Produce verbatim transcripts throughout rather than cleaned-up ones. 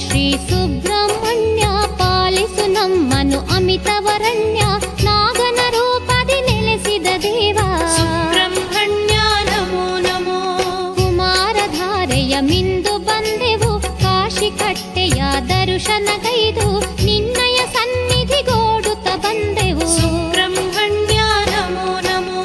ಶ್ರೀ ಸುಬ್ರಹ್ಮಣ್ಯ ಪಾಲಿಸು ನಮ್ಮನು ಅಮಿತವರಣ್ಯ ನಾಗನ ರೂಪದಿ ನೆಲೆಸಿದ ದೇವ ಸುಬ್ರಹ್ಮಣ್ಯ ನಮೋ ನಮೋ. ಕುಮಾರಧಾರೆಯ ಮಿಂದು ಬಂದೆವು ಕಾಶಿ ಕಟ್ಟೆಯ ದರ್ಶನಗೈದು ನಿನ್ನಯ ಸನ್ನಿಧಿಗೋಡುತ್ತ ಬಂದೆವು ಸುಬ್ರಹ್ಮಣ್ಯ ನಮೋ ನಮೋ.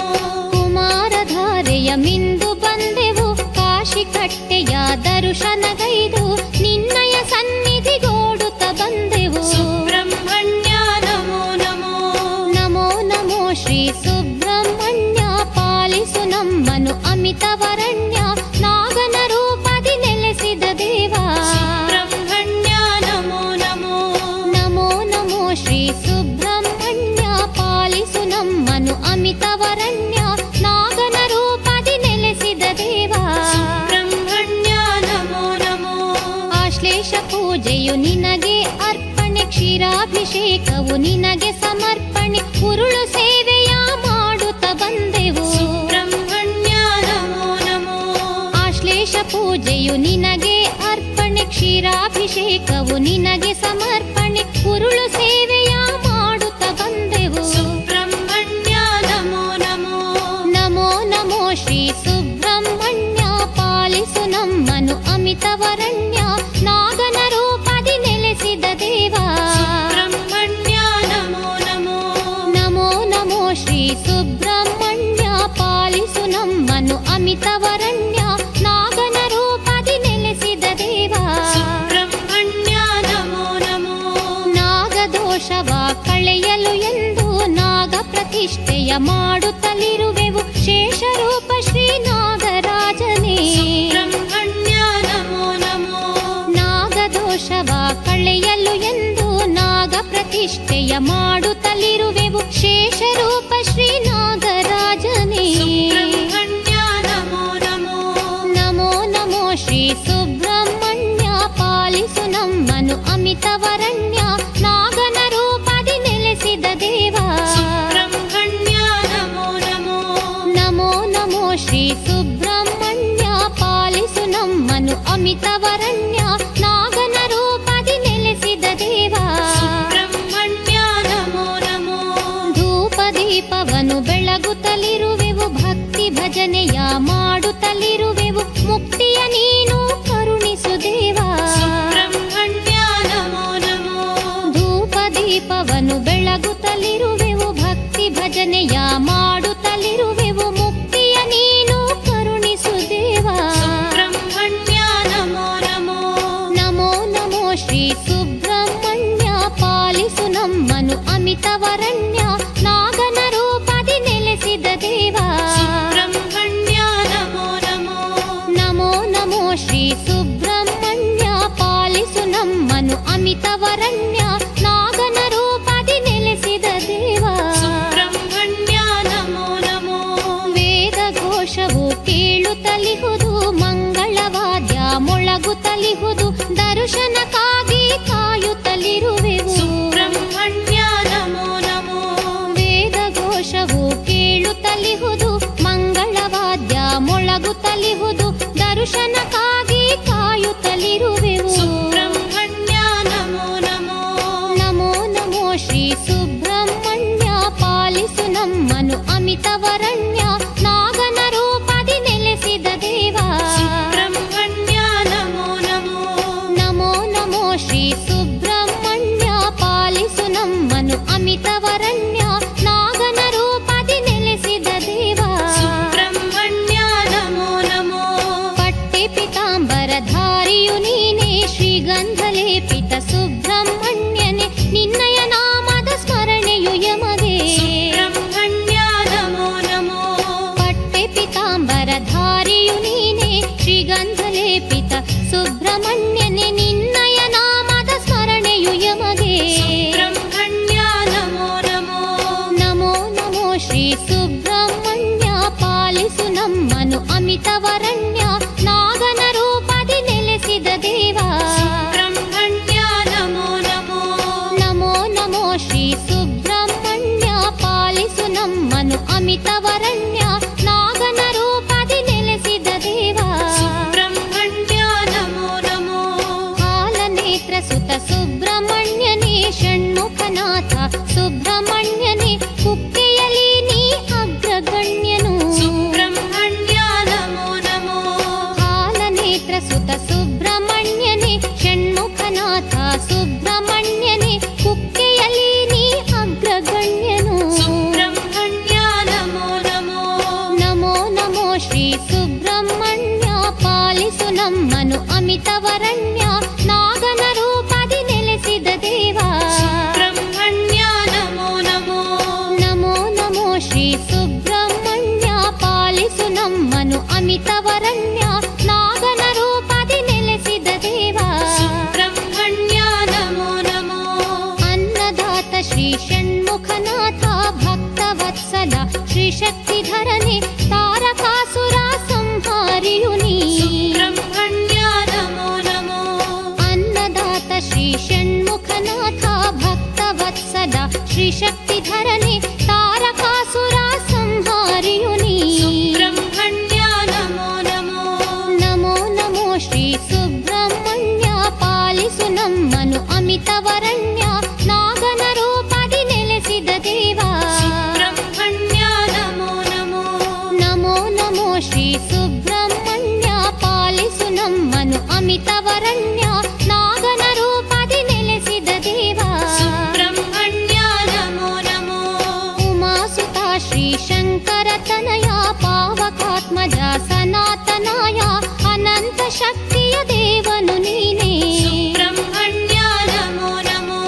ಕುಮಾರಧಾರೆಯ ಮಿಂದು ಬಂದೆವು ಕಾಶಿ ಕಟ್ಟೆಯ ದರ್ಶನಗೈದು ನಿನ್ನಯ ಸನ್ನಿಧಿಗೋಡುತ್ತ ಬಂದೆವು ಸುಬ್ರಹ್ಮಣ್ಯ ನಮೋ ನಮೋ. ನಮೋ ನಮೋ ಶ್ರೀ ಸುಬ್ರಹ್ಮಣ್ಯ ಪಾಲಿಸು ನಮ್ಮನು ಅಮಿತವರಣ್ಯ ನಾಗನ ರೂಪದಿ ನೆಲೆಸಿದ ದೇವ ಸುಬ್ರಹ್ಮಣ್ಯ ನಮೋ ನಮೋ. ನಮೋ ನಮೋ ಶ್ರೀ ಸುಬ್ರಹ್ಮಣ್ಯ ಪಾಲಿಸು ನಮ್ಮನು ಅಮಿತವರಣ್ಯ ನಾಗನ ರೂಪದಿ ನೆಲೆಸಿದ ದೇವ ಸುಬ್ರಹ್ಮಣ್ಯ ನಮೋ ನಮೋ. ಆಶ್ಲೇಷ ಪೂಜೆಯು ನಿನಗೆ ಅರ್ಪಣೆ ಕ್ಷೀರಾಭಿಷೇಕವು ನಿನಗೆ ಸಮರ್ಪಣೆ ಉರುಳು ಸೇವೆಯ ಮಾಡುತ್ತ ಬಂದೆವು ಸುಬ್ರಹ್ಮಣ್ಯ ನಮೋ ನಮೋ. ಆಶ್ಲೇಷ ಪೂಜೆಯು ನಿನಗೆ ಅರ್ಪಣೆ ಕ್ಷೀರಾಭಿಷೇಕವು ನಿನಗೆ ಸಮರ್ಪಣೆ ಉರುಳು ಸೇವೆಯ ಮಾಡುತ್ತ ಬಂದೆವು ಸುಬ್ರಹ್ಮಣ್ಯ ನಮೋ ನಮೋ. ನಮೋ ನಮೋ ಶ್ರೀ ಸುಬ್ರಹ್ಮಣ್ಯ ಪಾಲಿಸು ನಮ್ಮನು ಅಮಿತವರಣ್ಯ ನಾಗನ ರೂಪದಿ ನೆಲೆಸಿದ ದೇವ ಸುಬ್ರಹ್ಮಣ್ಯ ನಮೋ ನಮೋ. ನಮೋ ನಮೋ ಶ್ರೀ ಸುಬ್ರಹ್ಮಣ್ಯ ಪಾಲಿಸು ನಮ್ಮನು ಅಮಿತವರಣ್ಯ ನಾಗನ ರೂಪದಿ ನೆಲೆಸಿದ ದೇವ ಸುಬ್ರಹ್ಮಣ್ಯ ನಮೋ ನಮೋ. ನಾಗದೋಷವ ಕಳೆಯಲು ಎಂದು ನಾಗ ಪ್ರತಿಷ್ಠೆಯ ಮಾಡುತ್ತಲಿರುವೆವು ಶೇಷರೂಪ ಶ್ರೀ ನಾಗರಾಜನೇ ಸುಬ್ರಹ್ಮಣ್ಯ ನಮೋ ನಮೋ. ನಾಗದೋಷವ ಕಳೆಯಲು ಎಂದು ನಾಗ ಪ್ರತಿಷ್ಠೆಯ ಮಾಡುತ್ತಲಿರುವೆವು ಶೇಷರೂಪ ಶ್ರೀ ನಾಗರಾಜನೇ ಸುಬ್ರಹ್ಮಣ್ಯ ನಮೋ ನಮೋ. ನಮೋ ನಮೋ ಶ್ರೀ ಸುಬ್ರಹ್ಮಣ್ಯ ಪಾಲಿಸು ನಮ್ಮನು ಅಮಿತವರಣ್ಯ ನಾಗನ ರೂಪದಿ ನೆಲೆಸಿದ ದೇವ ಸುಬ್ರಹ್ಮಣ್ಯ ನಮೋ ನಮೋ. ನಮೋ ನಮೋ ಶ್ರೀ ಸುಬ್ರಹ್ಮಣ್ಯ ಪಾಲಿಸು ನಮ್ಮನು ಅಮಿತವರಣ್ಯ ನಾಗನ ರೂಪದಿ ನೆಲೆಸಿದ ದೇವ ಸುಬ್ರಹ್ಮಣ್ಯ ನಮೋ ನಮೋ. ಧೂಪ ದೀಪವನು ಬೆಳಗುತ್ತಲಿರುವೆವು ಭಕ್ತಿ ಭಜನೆಯ ಮಾಡುತ್ತಲಿರುವೆವು ಮುಕ್ತಿಯ ನೀನು ಕರುಣಿಸು ದೇವ ಸುಬ್ರಹ್ಮಣ್ಯ ನಮೋ ನಮೋ. ಧೂಪ ದೀಪವನು ಬೆಳಗುತ್ತಲಿರುವೆವು ಭಕ್ತಿ ಭಜನೆಯ ಮಾಡುತ್ತಲಿರುವೆವು ಮುಕ್ತಿಯ ನೀನು ಕರುಣಿಸು ದೇವ ಸುಬ್ರಹ್ಮಣ್ಯ ನಮೋ ನಮೋ. ನಮೋ ನಮೋ ಶ್ರೀ ಸುಬ್ರಹ್ಮಣ್ಯ ಪಾಲಿಸು ನಮ್ಮನು ಅಮಿತವರಣ್ಯ ನಾಗನ ರೂಪದಿ ನೆಲೆಸಿದ ದೇವ ಸುಬ್ರಹ್ಮಣ್ಯ ನಮೋ ನಮೋ. ನಮೋ ನಮೋ ಶ್ರೀ ಸುಬ್ರಹ್ಮಣ್ಯ ಪಾಲಿಸು ನಮ್ಮನು ಅಮಿತವರಣ್ಯ ನಾಗನ ರೂಪದಿ ನೆಲೆಸಿದ ದೇವ ಸುಬ್ರಹ್ಮಣ್ಯ ನಮೋ ನಮೋ. ವೇದ ಘೋಷವು ಕೇಳುತ್ತಲಿಹುದು ಮಂಗಳವಾದ್ಯ ಮೊಳಗುತ್ತಲಿಹುದು ದರ್ಶನಕ್ಕಾಗಿ ಕಾಯುತ್ತಲಿರುವೆವು ಸುಬ್ರಹ್ಮಣ್ಯ ನಮೋ ನಮೋ. ವೇದ ಘೋಷವು ಕೇಳುತ್ತಲಿಹುದು ಮಂಗಳವಾದ್ಯ ಮೊಳಗುತ್ತಲಿಹುದು ದರ್ಶನಕ್ಕಾಗಿ ಕಾಯುತ್ತಲಿರುವೆವು ಸುಬ್ರಹ್ಮಣ್ಯ ನಮೋ ನಮೋ. ನಮೋ ನಮೋ ಶ್ರೀ ಸುಬ್ರಹ್ಮಣ್ಯ ಪಾಲಿಸು ನಮ್ಮನು ಅಮಿತವರಣ್ಯ ನಾಗನ ರೂಪದಿ ನೆಲೆಸಿದ ದೇವ ಸುಬ್ರಹ್ಮಣ್ಯ ನಮೋ ನಮೋ. ನಮೋ ನಮೋ ಶ್ರೀ ಸುಬ್ರಹ್ಮಣ್ಯ ಪಾಲಿಸು ನಮ್ಮನು ಅಮಿತವರಣ್ಯ ನಾಗನ ರೂಪದಿ ನೆಲೆಸಿದ ದೇವ ಸುಬ್ರಹ್ಮಣ್ಯ ನಮೋ ನಮೋ. ಪಟ್ಟೆ ಸುಬ್ರಹ್ಮಣ್ಯನೇ ಕುಕ್ಕೆಯಲಿ ನೀ ಅಗ್ರಗಣ್ಯನು ಸುಬ್ರಹ್ಮಣ್ಯ ನಮೋ ನಮೋ ಕಾಲನೇತ್ರ ಸುತ ಸುಬ್ರಹ್ಮಣ್ಯನೇ ಷಣ್ಮುಖನಾಥ ಸುಬ್ರಹ್ಮಣ್ಯನೇ ಕುಕ್ಕೆಯಲಿ ನೀ ಅಗ್ರಗಣ್ಯನು ಸುಬ್ರಹ್ಮಣ್ಯ ನಮೋ ನಮೋ ನಮೋ ನಮೋ ಶ್ರೀ ಸುಬ್ರಹ್ಮಣ್ಯ ಪಾಲಿಸು ನಮ್ಮನು ಅಮಿತವರಣ್ಯ ನಾಗನ ರೂಪದಿ ನೆಲೆಸಿದ ದೇವ ಸುಬ್ರಹ್ಮಣ್ಯ ನಮೋ ನಮೋ ನಮೋ ನಮೋ ಶ್ರೀ ಸುಬ್ರಹ್ಮಣ್ಯ ಪಾಲಿಸು ನಮ್ಮನು ಅಮಿತವರಣ್ಯ ನಾಗನ ರೂಪದಿ ನೆಲೆಸಿದ ದೇವ ಸುಬ್ರಹ್ಮಣ್ಯ ನಮೋ ನಮೋ ಅನ್ನದಾತ ಶ್ರೀ ಷಣ್ಮುಖನಾಥ ಭಕ್ತವತ್ಸಲ ಶ್ರೀ ಶಕ್ತಿಧರನೆ ತಾರಕಾಸುರ ಸಂಹಾರಿಯು ನೀ ಸುಬ್ರಹ್ಮಣ್ಯ ನಮೋ ನಮೋ ಅನ್ನದಾತ ಶ್ರೀ ಷಣ್ಮುಖನಾಥ ಭಕ್ತವತ್ಸಲ ಶ್ರೀ ಶಕ್ತಿಧರನೆ ತಾರಕಾಸುರ ಸಂಹಾರಿಯು ನೀ ಸುಬ್ರಹ್ಮಣ್ಯ ನಮೋ ನಮೋ ನಮೋ ನಮೋ ಶ್ರೀ ಸುಬ್ರಹ್ಮಣ್ಯ ಪಾಲಿಸು ನಮ್ಮನು ಅಮಿತವರಣ್ಯ ನಾಗನ ರೂಪದಿ ನೆಲೆಸಿದ ದೇವ ಸುಬ್ರಹ್ಮಣ್ಯ ನಮೋ ನಮೋ ನಮೋ ನಮೋ ಶ್ರೀ ಸುಬ್ರಹ್ಮಣ್ಯ ಪಾಲಿಸು ನಮ್ಮನು ಅಮಿತವರಣ್ಯ ನಾಗನ ರೂಪದಿ ನೆಲೆಸಿದ ದೇವ ಸುಬ್ರಹ್ಮಣ್ಯ ನಮೋ ನಮೋ ಉಮಾಸುತ ಶ್ರೀ ಶಂಕರ ತನಯ ಪಾವಕಾತ್ಮಜ ಸನಾತನಾಯ ಅನಂತ ಶಕ್ತಿಯ ದೇವನು ನೀನೇ ಸುಬ್ರಹ್ಮಣ್ಯ ನಮೋ ನಮೋ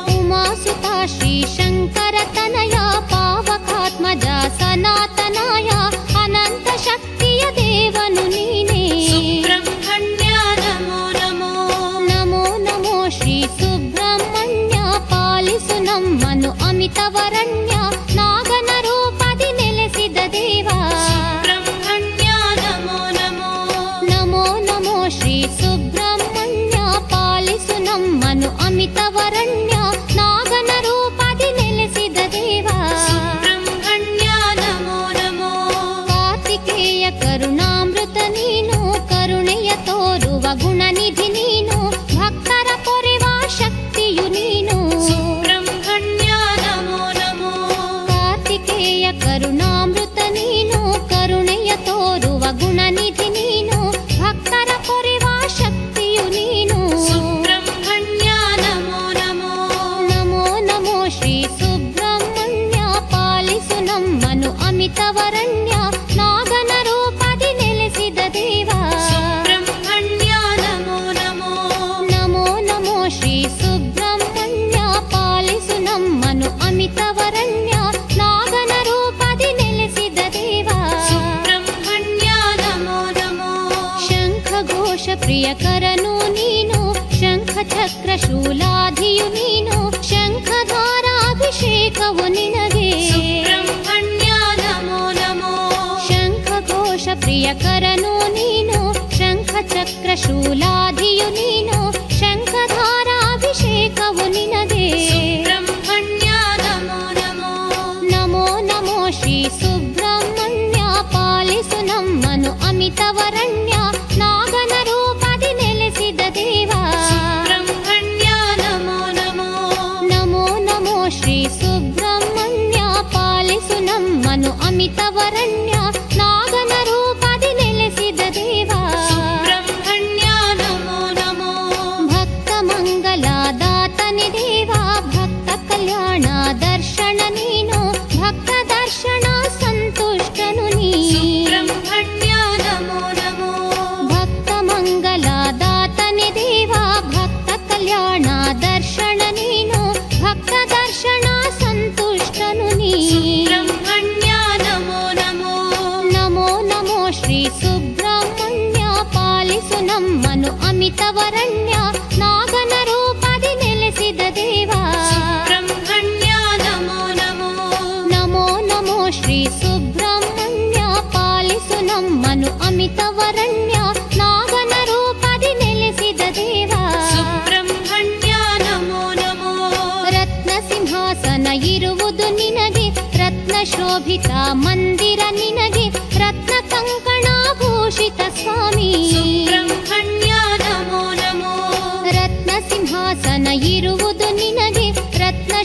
ಉಮಾಸುತ ಶ್ರೀ ಶಂಕರ ತನಯ ಪಾವಕಾತ್ಮಜ ಸನಾತನಾಯ ಅನಂತ ಶಕ್ತಿಯ ದೇವನು ನೀನೇ ಸುಬ್ರಹ್ಮಣ್ಯ ನಮೋ ನಮೋ ನಮೋ ನಮೋ ಶ್ರೀ ಸುಬ್ರಹ್ಮಣ್ಯ ಪಾಲಿಸು ನಮ್ಮನು ಅಮಿತವರಣ್ಯ ನಾಗನ ರೂಪದಿ ನೆಲೆಸಿದ ದೇವ ಸುಬ್ರಹ್ಮಣ್ಯ ನಮೋ ನಮೋ ನಮೋ ನಮೋ ಶ್ರೀ ಸುಬ್ರಹ್ಮಣ್ಯ ಪಾಲಿಸು ನಮ್ಮನು ಅಮಿತವರಣ್ಯ ನಾಗನ ರೂಪದಿ ನೆಲೆಸಿದ ದೇವ ಸುಬ್ರಹ್ಮಣ್ಯ ನಮೋ ನಮೋ ಕಾರ್ತಿಕೇಯ ಕರುಣಾಮೃತ ನೀನು ಕರುಣೆಯ ತೋರುವ ಗುಣನಿಧಿ ನೀನು ಭಕ್ತರ ಪೊರೆವ ಶಕ್ತಿಯು ನೀನು ಸುಬ್ರಹ್ಮಣ್ಯ ನಮೋ ನಮೋ ಕಾರ್ತಿಕೇಯ ಕರುಣಾಮೃತ ನೀನು ಕರುಣೆಯ ತೋರುವ ಗುಣನಿಧಿ ನೀನು ಭಕ್ತರ ಪೊರೆವ ಶಕ್ತಿಯು ನೀನು ಸುಬ್ರಹ್ಮಣ್ಯ ನಮೋ ನಮೋ ನಮೋ ನಮೋ ಶ್ರೀ ಸುಬ್ರಹ್ಮಣ್ಯ ಪಾಲಿಸು ನಮ್ಮನು ಅಮಿತವರಣ್ಯ ನಾಗನ ರೂಪದಿ ನೆಲೆಸಿದ ದೇವ ಸುಬ್ರಹ್ಮಣ್ಯ ನಮೋ ನಮೋ ನಮೋ ನಮೋ ಶ್ರೀ ಸುಬ್ರಹ್ಮಣ್ಯ ಪಾಲಿಸು ನಮ್ಮನು ಅಮಿತವರಣ್ಯ ನಾಗನ ರೂಪದಿ ನೆಲೆಸಿದ ದೇವ ಸುಬ್ರಹ್ಮಣ್ಯ ನಮೋ ನಮೋ ಶಂಖ ಘೋಷ ಪ್ರಿಯಕರನು ನೀನು ಶಂಖ ಚಕ್ರ ಶೂಲಾಧಿಯು ನೀನು ಶಂಖಧಾರಾಭಿಷೇಕವು ನಿನಗೆ ಸುಬ್ರಹ್ಮಣ್ಯ ನಮೋ ನಮೋ ಶಂಖ ಘೋಷ ಪ್ರಿಯಕರನು ನೀನು ಶಂಖ ಚಕ್ರ ಶೂಲಾಧಿಯು ನೀನು ಶಂಖಧಾರಾಭಿಷೇಕವು ನಿನಗೆ ಸುಬ್ರಹ್ಮಣ್ಯ ನಮೋ ನಮೋ ನಮೋ ನಮೋ ಶ್ರೀ ಸುಬ್ರಹ್ಮಣ್ಯ ಪಾಲಿಸು ನಮ್ಮನು ಅಮಿತವರಣ್ಯ ನಾಗನ ರೂಪದಿ ನೆಲೆಸಿದ ದೇವ ಸುಬ್ರಹ್ಮಣ್ಯ ನಮೋ ನಮೋ ನಮೋ ನಮೋ ಶ್ರೀ ಸುಬ್ರಹ್ಮಣ್ಯ ಪಾಲಿಸು ನಮ್ಮನು ಅಮಿತವರಣ್ಯ ನಾಗನ ರೂಪದಿ ನೆಲೆಸಿದ ದೇವ ಸುಬ್ರಹ್ಮಣ್ಯ ನಮೋ ನಮೋ ಭಕ್ತ ಮಂಗಲದಾತನೆ ದೇವ ಭಕ್ತ ಕಲ್ಯಾಣ ದರ್ಶನ ನೀನು ಭಕ್ತ ದರ್ಶನ ಸಂತುಷ್ಟನು ನೀ ಸುಬ್ರಹ್ಮಣ್ಯ ನಮೋ ನಮೋ ಭಕ್ತ ಮಂಗಲದಾತನೆ ದೇವ ಭಕ್ತ ಕಲ್ಯಾಣ ದರ್ಶನ ನೀನು ಭಕ್ತ ದರ್ಶನ ಸಂತುಷ್ಟನು ನೀ ಸುಬ್ರಹ್ಮಣ್ಯ ನಮೋ ನಮೋ ನಮೋ ನಮೋ ಶ್ರೀ ಸುಬ್ರಹ್ಮಣ್ಯ ಪಾಲಿಸು ನಮ್ಮನು ಅಮಿತವರಣ್ಯ ನಾಗನ ರೂಪದಿ ನೆಲೆಸಿದ ದೇವ ಸುಬ್ರಹ್ಮಣ್ಯ ನಮೋ ನಮೋ ನಮೋ ನಮೋ ಶ್ರೀ ಸುಬ್ರಹ್ಮಣ್ಯ ಪಾಲಿಸು ನಮ್ಮನು ಅಮಿತವರಣ್ಯ ನಾಗನ ರೂಪದಿ ನೆಲೆಸಿದ ದೇವ ಸುಬ್ರಹ್ಮಣ್ಯ ನಮೋ ನಮೋ ರತ್ನ ಸಿಂಹಾಸನ ಇರುವುದು ನಿನಗೆ ರತ್ನ ಶೋಭಿತ ಮಂದಿರ ನಿನಗೆ ರತ್ನ ಕಂಕಣಾಭೂಷಿತ ಸ್ವಾಮಿ ಸುಬ್ರಹ್ಮಣ್ಯ ನಮೋ ನಮೋ ರತ್ನ ಸಿಂಹಾಸನ ಇರುವುದು ನಿನಗೆ ರತ್ನ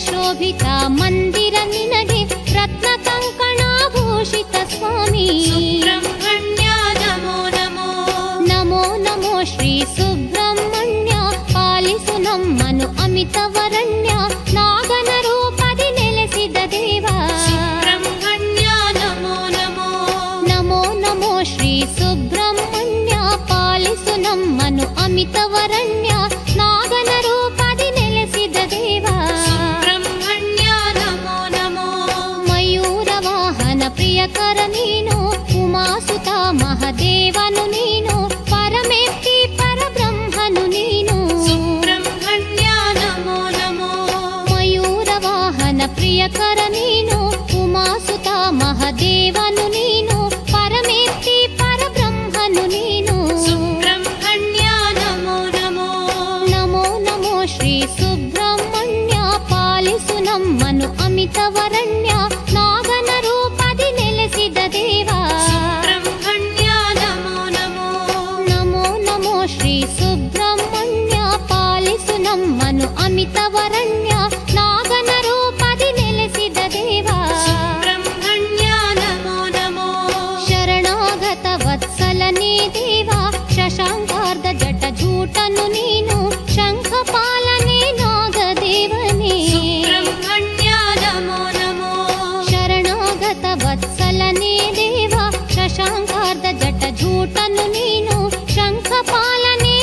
ಶೋಭಿತ ಮಂದಿರ ನಿನಗೆ ರತ್ನ ಕಂಕಣಾಭೂಷಿತ ಸ್ವಾಮಿ ಸುಬ್ರಹ್ಮಣ್ಯ ನಮೋ ನಮೋ ನಮೋ ನಮೋ ಶ್ರೀ ಸುಬ್ರಹ್ಮಣ್ಯ ಪಾಲಿಸು ನಮ್ಮನು ಅಮಿತವರಣ್ಯ ನಾಗನ ರೂಪದಿ ನೆಲೆಸಿದ ದೇವ ಸುಬ್ರಹ್ಮಣ್ಯ ನಮೋ ನಮೋ ನಮೋ ನಮೋ ಶ್ರೀ ಸುಬ್ರಹ್ಮಣ್ಯ ಪಾಲಿಸು ನಮ್ಮನು ಅಮಿತವರಣ್ಯ ನಾಗನ ರೂಪದಿ ನೆಲೆಸಿದ ದೇವ ಸುಬ್ರಹ್ಮಣ್ಯ ನಮೋ ನಮೋ ಮಯೂರ ವಾಹನ ಪ್ರಿಯಕರ ನೀನು ಉಮಾಸುತ ಮಹದೇವನು ನೀನು ಪರಮೇತ್ತಿ ಪರಬ್ರಹ್ಮನು ನೀನು ಸುಬ್ರಹ್ಮಣ್ಯ ನಮೋ ನಮೋ ಮಯೂರ ವಾಹನ ಪ್ರಿಯಕರ ನೀನು ಉಮಾಸುತ ಮಹದೇವನು ನೀನು ಪರಮೇತ್ತಿ ಪರಬ್ರಹ್ಮನು ನೀನು ಸುಬ್ರಹ್ಮಣ್ಯ ನಮೋ ನಮೋ ನಮೋ ನಮೋ ಶ್ರೀ ಸುಬ್ರಹ್ಮಣ್ಯ ಪಾಲಿಸು ನಮ್ಮನು ಅಮಿತವರಣ್ಯ ನಾಗನ ರೂಪದಿ ನೆಲೆಸಿದ ದೇವ ಸುಬ್ರಹ್ಮಣ್ಯ ನಮೋ ನಮೋ ನಮೋ ನಮೋ ಶ್ರೀ ಸುಬ್ರಹ್ಮಣ್ಯ ಪಾಲಿಸು ನಮ್ಮನು ಅಮಿತವರಣ್ಯ ನಾಗನ ರೂಪದಿ ನೆಲೆಸಿದ ದೇವ ಸುಬ್ರಹ್ಮಣ್ಯ ನಮೋ ನಮೋ ಶರಣಾಗತ ವತ್ಸಲನೇ ದೇವ ಶಶಾಂಕಾರ್ಧ ಜಟ ಜೂಟನು ನೀನು ಶಂಖಪಾಲನೆ ನಾಗದೇವನೇ ಸುಬ್ರಹ್ಮಣ್ಯ ನಮೋ ನಮೋ ಶರಣಾಗತ ವತ್ಸಲನೇ ದೇವ ಶಶಾಂಕಾರ್ಧ ಜಟ ಜೂಟನು ನೀನು ಶಂಖಪಾಲನೆ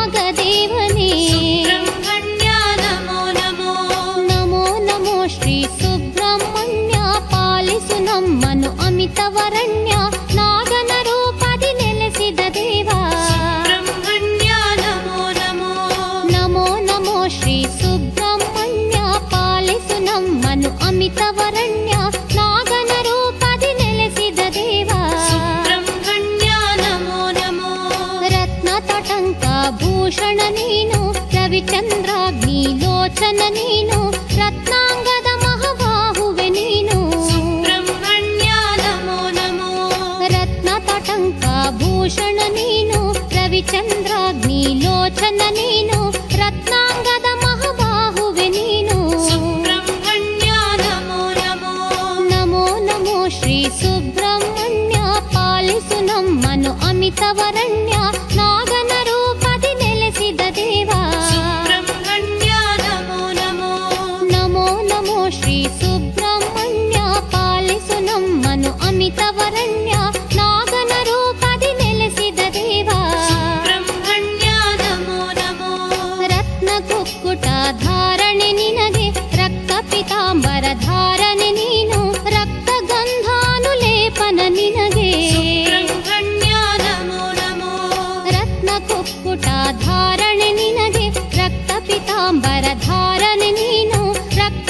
ನಾಗದೇವನೇ ಸುಬ್ರಹ್ಮಣ್ಯ ನಮೋ ನಮೋ ನಮೋ ನಮೋ ಶ್ರೀ ಸುಬ್ರಹ್ಮಣ್ಯ ಪಾಲಿಸು ನಮ್ಮನು ಅಮಿತವರಣ್ಯ ನಾಗನ ರೂಪದಿ ನೆಲೆಸಿದ ದೇವ ಸುಬ್ರಹ್ಮಣ್ಯ ನಮೋ ನಮೋ ನಮೋ ನಮೋ ಶ್ರೀ ಸುಬ್ರಹ್ಮಣ್ಯ ಪಾಲಿಸು ನಮ್ಮನು ಅಮಿತವರಣ್ಯ ನಾಗನ ರೂಪದಿ ನೆಲೆಸಿದ ದೇವ ಸುಬ್ರಹ್ಮಣ್ಯ ನಮೋ ನಮೋ ರತ್ನ ತಟಂಕ ಭೂಷಣ ನೀನು ರವಿಚಂದ್ರಾಗ್ನಿ ಲೋಚನ ನೀನು ರತ್ನಾಂಗದ ಮಹಬಾಹುವೆ ನೀನು ಸುಬ್ರಹ್ಮಣ್ಯ ನಮೋ ನಮೋ ರತ್ನ ತಟಂಕ ಭೂಷಣ ನೀನು ರವಿಚಂದ್ರಾಗ್ನಿ ಲೋಚನ ನೀನು ರತ್ನಾಂಗದ ಮಹಬಾಹುವೆ ನೀನು ಸುಬ್ರಹ್ಮಣ್ಯ ನಮೋ ನಮೋ ನಮೋ ನಮೋ ಶ್ರೀ ಸುಬ್ರಹ್ಮಣ್ಯ ಪಾಲಿಸು ನಮ್ಮನು ಅಮಿತವರಣ್ಯ ನಾಗನ ರೂಪದಿ ನೆಲೆಸಿದ ದೇವ ಸುಬ್ರಹ್ಮಣ್ಯ ನಮೋ ನಮೋ ನಮೋ ನಮೋ ಶ್ರೀ ಸುಬ್ರಹ್ಮಣ್ಯ ಪಾಲಿಸು ನಮ್ಮನು ಅಮಿತವರಣ್ಯ ನಾಗನ ರೂಪದಿ ನೆಲೆಸಿದ ದೇವ ಸುಬ್ರಹ್ಮಣ್ಯ ನಮೋ ನಮೋ ರತ್ನ ಕುಕ್ಕುಟ ಧಾರಣೆ ನಿನಗೆ ರಕ್ತ ಪಿತಾಂಬರ ಧಾರಣೆ ನೀನು ರಕ್ತ ಗಂಧಾನುಲೇಪನ ನಿನಗೆ ಸುಬ್ರಹ್ಮಣ್ಯ ನಮೋ ನಮೋ ರತ್ನ ಕುಕ್ಕುಟ ಧಾರಣೆ ನಿನಗೆ ರಕ್ತ ಪಿತಾಂಬರ ಧಾರಣೆ ನೀನು ರಕ್ತ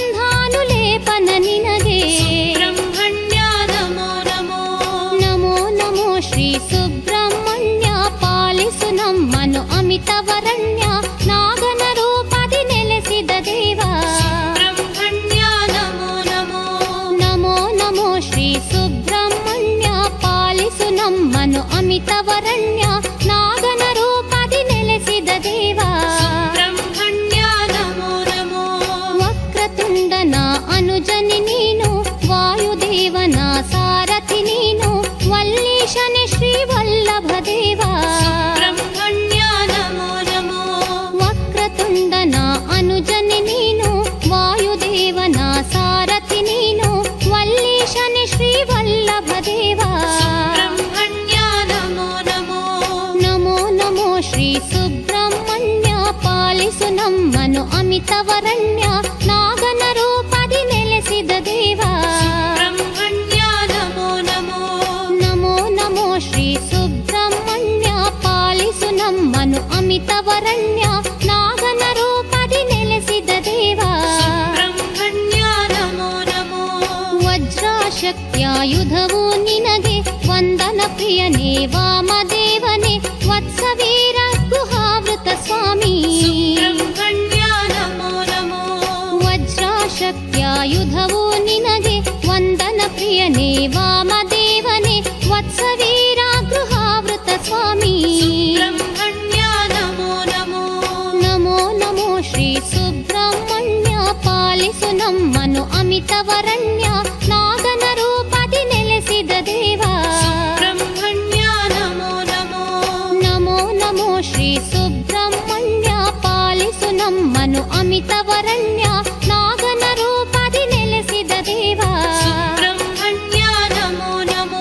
ಗಂಧಾನುಲೇಪನ ನಿನಗೆ ಸುಬ್ರಹ್ಮಣ್ಯ ನಮೋ ನಮೋ ನಮೋ ನಮೋ ಶ್ರೀ ಸುಬ್ರಹ್ಮಣ್ಯ ಪಾಲಿಸು ನಮ್ಮನು ಅಮಿತವರಣ್ಯ ನಾಗನ ರೂಪದಿ ನೆಲೆಸಿದ ದೇವ ಸುಬ್ರಹ್ಮಣ್ಯ ನಮೋ ನಮೋ ನಮೋ ನಮೋ ಶ್ರೀ ಸುಬ್ರಹ್ಮಣ್ಯ ಪಾಲಿಸು ನಮ್ಮನು ಅಮಿತವರಣ್ಯ ನಾಗನ ರೂಪದಿ ನೆಲೆಸಿದ ದೇವ ಸುಬ್ರಹ್ಮಣ್ಯ ನಮೋ ನಮೋ ವಕ್ರತುಂಡನ ಅನುಜನಿ ನೀನು ವಾಯುದೇವನ ಸಾರಥಿ ನೀನು ವಲ್ಲೀಶನೆ ಶ್ರೀ ವಲ್ಲಭ ದೇವ ಸುಬ್ರಹ್ಮಣ್ಯ ನಮೋ ನಮೋ ವಕ್ರತುಂಡನ ಅನುಜನಿ ನೀನು ವಾಯುದೇವನ ಸಾರಥಿ ನೀನು ವಲ್ಲೀಶನೆ ಶ್ರೀ ವಲ್ಲಭ ದೇವ ಸುಬ್ರಹ್ಮಣ್ಯ ನಮೋ ನಮೋ ನಮೋ ನಮೋ ಶ್ರೀ ಸುಬ್ರಹ್ಮಣ್ಯ ಪಾಲಿಸು ನಮ್ಮನು ಅಮಿತವರಣ್ಯ ನಾಗನ ರೂಪದಿ ನೆಲೆಸಿದ ದೇವ ಸುಬ್ರಹ್ಮಣ್ಯ ನಮೋ ನಮೋ ನಮೋ ನಮೋ ಶ್ರೀ ಸುಬ್ರಹ್ಮಣ್ಯ ಪಾಲಿಸು ನಮ್ಮನು ಅಮಿತವರಣ್ಯ ನಾಗನ ರೂಪದಿ ನೆಲೆಸಿದ ದೇವ ಸುಬ್ರಹ್ಮಣ್ಯ ನಮೋ ನಮೋ ವಜ್ರಾಶಕ್ತ್ಯಾಯುಧವು ನಿನಗೆ ವಂದನ ಪ್ರಿಯನೇ ವಾಮದೇವನೇ ವತ್ಸವೀರ ಗುಹಾವೃತ ಸ್ವಾಮಿ ಸುಬ್ರಹ್ಮಣ್ಯ ನಮೋ ನಮೋ ವಜ್ರಾಶಕ್ತ್ಯಾಯುಧವು ನಿನಗೆ ವಂದನ ಪ್ರಿಯನೇ ವಾಮದೇವನೇ ವತ್ಸವೀರ ಗೃಹಾವೃತ ಸ್ವಾಮಿ ಸುಬ್ರಹ್ಮಣ್ಯ ನಮೋ ನಮೋ ನಮೋ ನಮೋ ಶ್ರೀ ಸುಬ್ರಹ್ಮಣ್ಯ ಪಾಲಿಸು ನಮ್ಮನು ಅಮಿತವರಣ್ಯ ನಾಗನ ರೂಪದಿ ನೆಲೆಸಿದ ದೇವ. ಸುಬ್ರಹ್ಮಣ್ಯ ನಮೋ ನಮೋ. ನಮೋ ನಮೋ ಶ್ರೀ ಸುಬ್ರಹ್ಮಣ್ಯ ಪಾಲಿಸು ನಮ್ಮನು ಅಮಿತವರಣ್ಯ ನಾಗನ ರೂಪದಿ ನೆಲೆಸಿದ ದೇವ. ಸುಬ್ರಹ್ಮಣ್ಯ ನಮೋ ನಮೋ.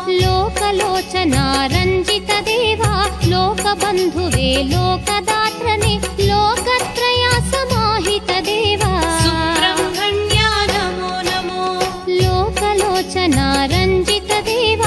ಲೋಕಲೋಚನ ರಂಜಿತ ದೇವ ಲೋಕಬಂಧುವೇ ಲೋಕದಾತ್ರನೇ ಲೋಕತ್ರಯ ಸಮಾಹಿತ ದೇವ. ಸುಬ್ರಹ್ಮಣ್ಯ ನಮೋ ನಮೋ. ಲೋಕಲೋಚನ ರಂಜಿತ ದೇವ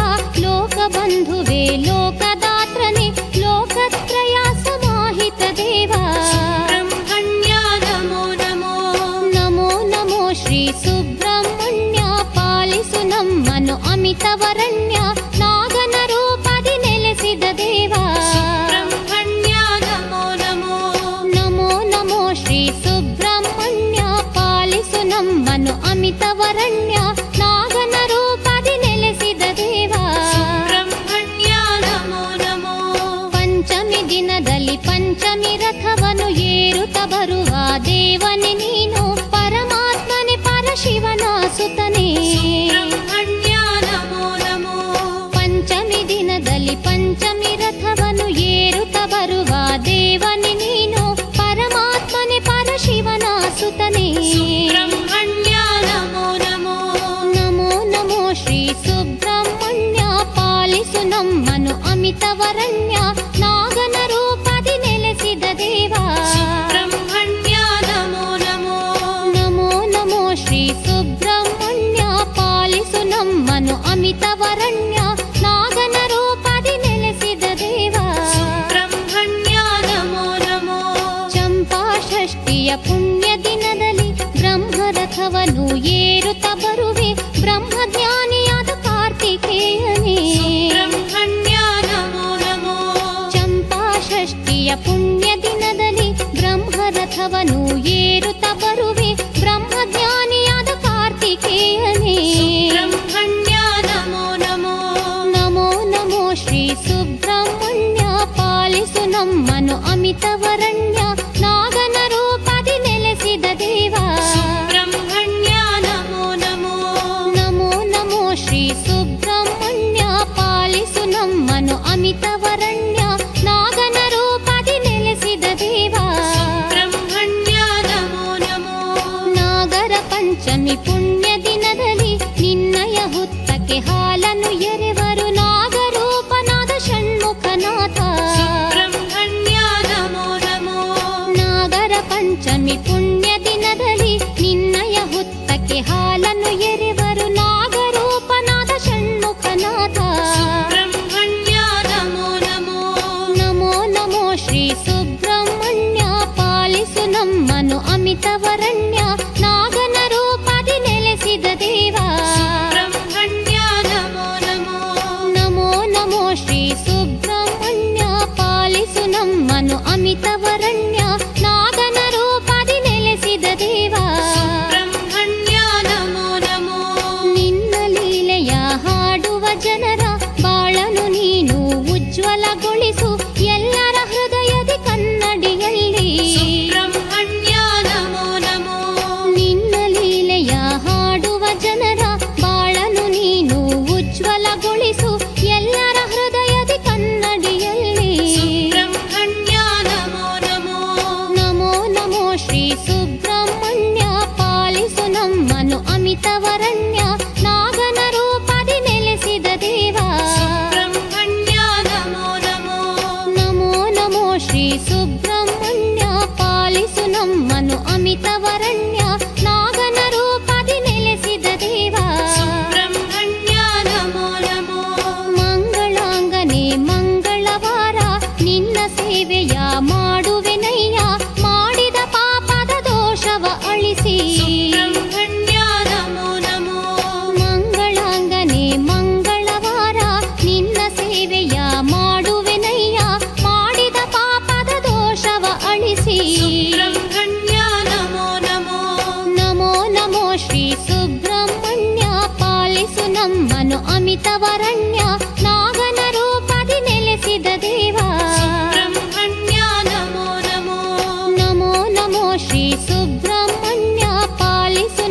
ಲೋಕಬಂಧುವೇ ಲೋಕದಾತ್ರನೇ ಲೋಕತ್ರಯ ಸಮಾಹಿತ ದೇವ. ಸುಬ್ರಹ್ಮಣ್ಯ ನಮೋ ನಮೋ. ನಮೋ ನಮೋ ಶ್ರೀ ಸುಬ್ರಹ್ಮಣ್ಯ ಪಾಲಿಸು ನಮ್ಮನು ಅಮಿತವರಣ್ಯ ನಾಗನ ರೂಪದಿ ನೆಲೆಸಿದ ದೇವ. ಸುಬ್ರಹ್ಮಣ್ಯ ನಮೋ ನಮೋ. ನಮೋ ನಮೋ ಶ್ರೀ ಸುಬ್ರಹ್ಮಣ್ಯ ಪಾಲಿಸು ನಮ್ಮನು ಅಮಿತವರಣ್ಯ ನಾಗನ ರೂಪದಿ ನೆಲೆಸಿದ ದೇವ. ಸುಬ್ರಹ್ಮಣ್ಯ ನಮೋ ನಮೋ. ಪಂಚಮಿ ದಿನದಲ್ಲಿ ಪಂಚಮಿ ರಥವನ್ನು ಏರುತ್ತ ಬರುವ ದೇವನೇ ನೀನು ಪರಮಾತ್ಮನೆ ಪರಶಿವನ ಸುತನೇ. ಸುಬ್ರಹ್ಮಣ್ಯ ನಮೋ ನಮೋ. ಪಂಚಮಿ ದಿನದಲ್ಲಿ ಪಂಚಮಿ ರಥವನ್ನು ಏರುತ್ತ ಬರುವ ದೇವನೇ ನೀನು ಪರಮಾತ್ಮನೆ ಪರಶಿವನ ಸುತನೇ. ಸುಬ್ರಹ್ಮಣ್ಯ ನಮೋ ನಮೋ. ನಮೋ ನಮೋ ಶ್ರೀ ಸುಬ್ರಹ್ಮಣ್ಯ ಪಾಲಿಸು ನಮ್ಮನು ಅಮಿತವರಣ್ಯ ನಾಗನ ರೂಪದಿ ನೆಲೆಸಿದ ದೇವ. ಸುಬ್ರಹ್ಮಣ್ಯ ನಮೋ ನಮೋ. ನಮೋ ನಮೋ ಶ್ರೀ ಸುಬ್ರಹ್ಮಣ್ಯ ಪಾಲಿಸು ನಮ್ಮನು ಅಮಿತವರಣ್ಯ ನಾಗನ ರೂಪದಿ ನೆಲೆಸಿದ ದೇವ. ಸುಬ್ರಹ್ಮಣ್ಯ ನಮೋ ನಮೋ. ಚಂಪಾ ಷಷ್ಠಿಯ ಪುಣ್ಯ ದಿನದಲ್ಲಿ ಬ್ರಹ್ಮರಥವನ್ನು ಏರುತ್ತ ಬರುವೆ ಬ್ರಹ್ಮಜ್ಞಾನಿಯಾದ ಕಾರ್ತಿಕೇಯನೇ. ಸುಬ್ರಹ್ಮಣ್ಯ ನಮೋ ನಮೋ. ಚಂಪಾ ಷಷ್ಠಿಯ ಪುಣ್ಯ ದಿನದಲ್ಲಿ ಬ್ರಹ್ಮರಥವನ್ನು ಏರುತ್ತ ಬರುವೆ ಬ್ರಹ್ಮಜ್ಞಾನಿಯಾದ ಕಾರ್ತಿಕೇಯನೇ. ಸುಬ್ರಹ್ಮಣ್ಯ ನಮೋ ನಮೋ. ನಮೋ ನಮೋ ಶ್ರೀ ಸುಬ್ರಹ್ಮಣ್ಯ ಪಾಲಿಸು ನಮ್ಮನು ಅಮಿತವರಣ್ಯ ನಾಗನ ರೂಪದಿ ನೆಲೆಸಿದ ದೇವ. ಸುಬ್ರಹ್ಮಣ್ಯ ನಮೋ ನಮೋ. ನಮೋ ನಮೋ ಶ್ರೀ ಸುಬ್ರಹ್ಮಣ್ಯ ಪಾಲಿಸು ನಮ್ಮನು ಅಮಿತವರಣ್ಯ ನಾಗನ ರೂಪದಿ ನೆಲೆಸಿದ ದೇವ. ಸುಬ್ರಹ್ಮಣ್ಯ ನಮೋ ನಮೋ. ನಾಗರ ಪಂಚಮಿ ಪುಣ್ಯ ದಿನದಲ್ಲಿ ನಿನ್ನಯ ಹುತ್ತಕ್ಕೆ ಹಾಲನ್ನು ಎರೆವರು ನಾಗರೂಪನಾದ ಷಣ್ಮುಖನಾಥ. ಸುಬ್ರಹ್ಮಣ್ಯ ನಮೋ ನಮೋ. ನಾಗರ ಪಂಚಮಿ ಪುಣ್ಯ ದಿನದಲ್ಲಿ ನಿನ್ನಯ ಹುತ್ತಕ್ಕೆ ಹಾಲನ್ನು ಎರೆವರು ನಾಗರೂಪನಾದ ಷಣ್ಮುಖನಾಥ. ಸುಬ್ರಹ್ಮಣ್ಯ ನಮೋ ನಮೋ. ನಮೋ ನಮೋ ಶ್ರೀ ಸುಬ್ರಹ್ಮಣ್ಯ ಪಾಲಿಸು ನಮ್ಮನು ಅಮಿತವರಣ್ಯ ನಾಗನ ರೂಪದಿ ನೆಲೆಸಿದ ದೇವ. ಸುಬ್ರಹ್ಮಣ್ಯ ನಮೋ ನಮೋ. ನಮೋ ನಮೋ ಶ್ರೀ ಸುಬ್ರಹ್ಮಣ್ಯ ಪಾಲಿಸು ನಮ್ಮನು ಅಮಿತವರಣ್ಯ ನಾಗನ ರೂಪದಿ ನೆಲೆಸಿದ ದೇವ. ಸುಬ್ರಹ್ಮಣ್ಯ ನಮೋ ನಮೋ. ನಿನ್ನ ಲೀಲೆಯ ಹಾಡುವ ಜನರ ಬಾಳನು ನೀನು ಉಜ್ವಲಗೊಳಿಸು ಎಲ್ಲರ ಹೃದಯದಿ ಕನ್ನಡಿಯಲ್ಲಿ. ಸುಬ್ರಹ್ಮಣ್ಯ ನಮೋ ನಮೋ. ನಿನ್ನ ಲೀಲೆಯ ಹಾಡುವ ಜನರ ಬಾಳನು ನೀನು ಉಜ್ವಲಗೊಳಿಸು ಎಲ್ಲರ ಹೃದಯದಿ ಕನ್ನಡಿಯಲ್ಲಿ. ಸುಬ್ರಹ್ಮಣ್ಯ ನಮೋ ನಮೋ. ನಮೋ ನಮೋ ಶ್ರೀ ಸುಬ್ರಹ್ಮಣ್ಯ ಪಾಲಿಸು ನಮ್ಮನು ಅಮಿತವರಣ್ಯ ನಾಗನ ರೂಪದಿ ನೆಲೆಸಿದ ದೇವ. ಸುಬ್ರಹ್ಮಣ್ಯ ನಮೋ ನಮೋ. ನಮೋ ನಮೋ ಶ್ರೀ ಸುಬ್ರಹ್ಮಣ್ಯ ಪಾಲಿಸು ನಮ್ಮನು ಅಮಿತವರಣ್ಯ ನಾಗನ ರೂಪದಿ ನೆಲೆಸಿದ ದೇವ. ಸುಬ್ರಹ್ಮಣ್ಯ ನಮೋ ನಮೋ. ಮಂಗಳಾಂಗನೆ ಮಂಗಳವಾರ ನಿನ್ನ ಸೇವೆಯ ಮಾಡುವೆನಯ್ಯ ಮಾಡಿದ ಪಾಪದ ದೋಷವ ಅಳಿಸಿ. ಸುಬ್ರಹ್ಮಣ್ಯ ನಮೋ ನಮೋ. ಮಂಗಳಾಂಗನೆ ಮಂಗಳವಾರ ನಿನ್ನ ಸೇವೆಯ ಮಾಡುವೆನಯ್ಯ ಮಾಡಿದ ಪಾಪದ ದೋಷವ ಅಳಿಸಿ. ಸುಬ್ರಹ್ಮಣ್ಯ ನಮೋ ನಮೋ. ನಮೋ ನಮೋ ಶ್ರೀ ಸುಬ್ರಹ್ಮಣ್ಯ ಪಾಲಿಸು ನಮ್ಮನು ಅಮಿತವರಣ್ಯ ನಾಗನ ರೂಪದಿ ನೆಲೆಸಿದ ದೇವ. ಸುಬ್ರಹ್ಮಣ್ಯ ನಮೋ ನಮೋ. ನಮೋ ನಮೋ ಶ್ರೀ ಸುಬ್ರಹ್ಮಣ್ಯ ಪಾಲಿಸು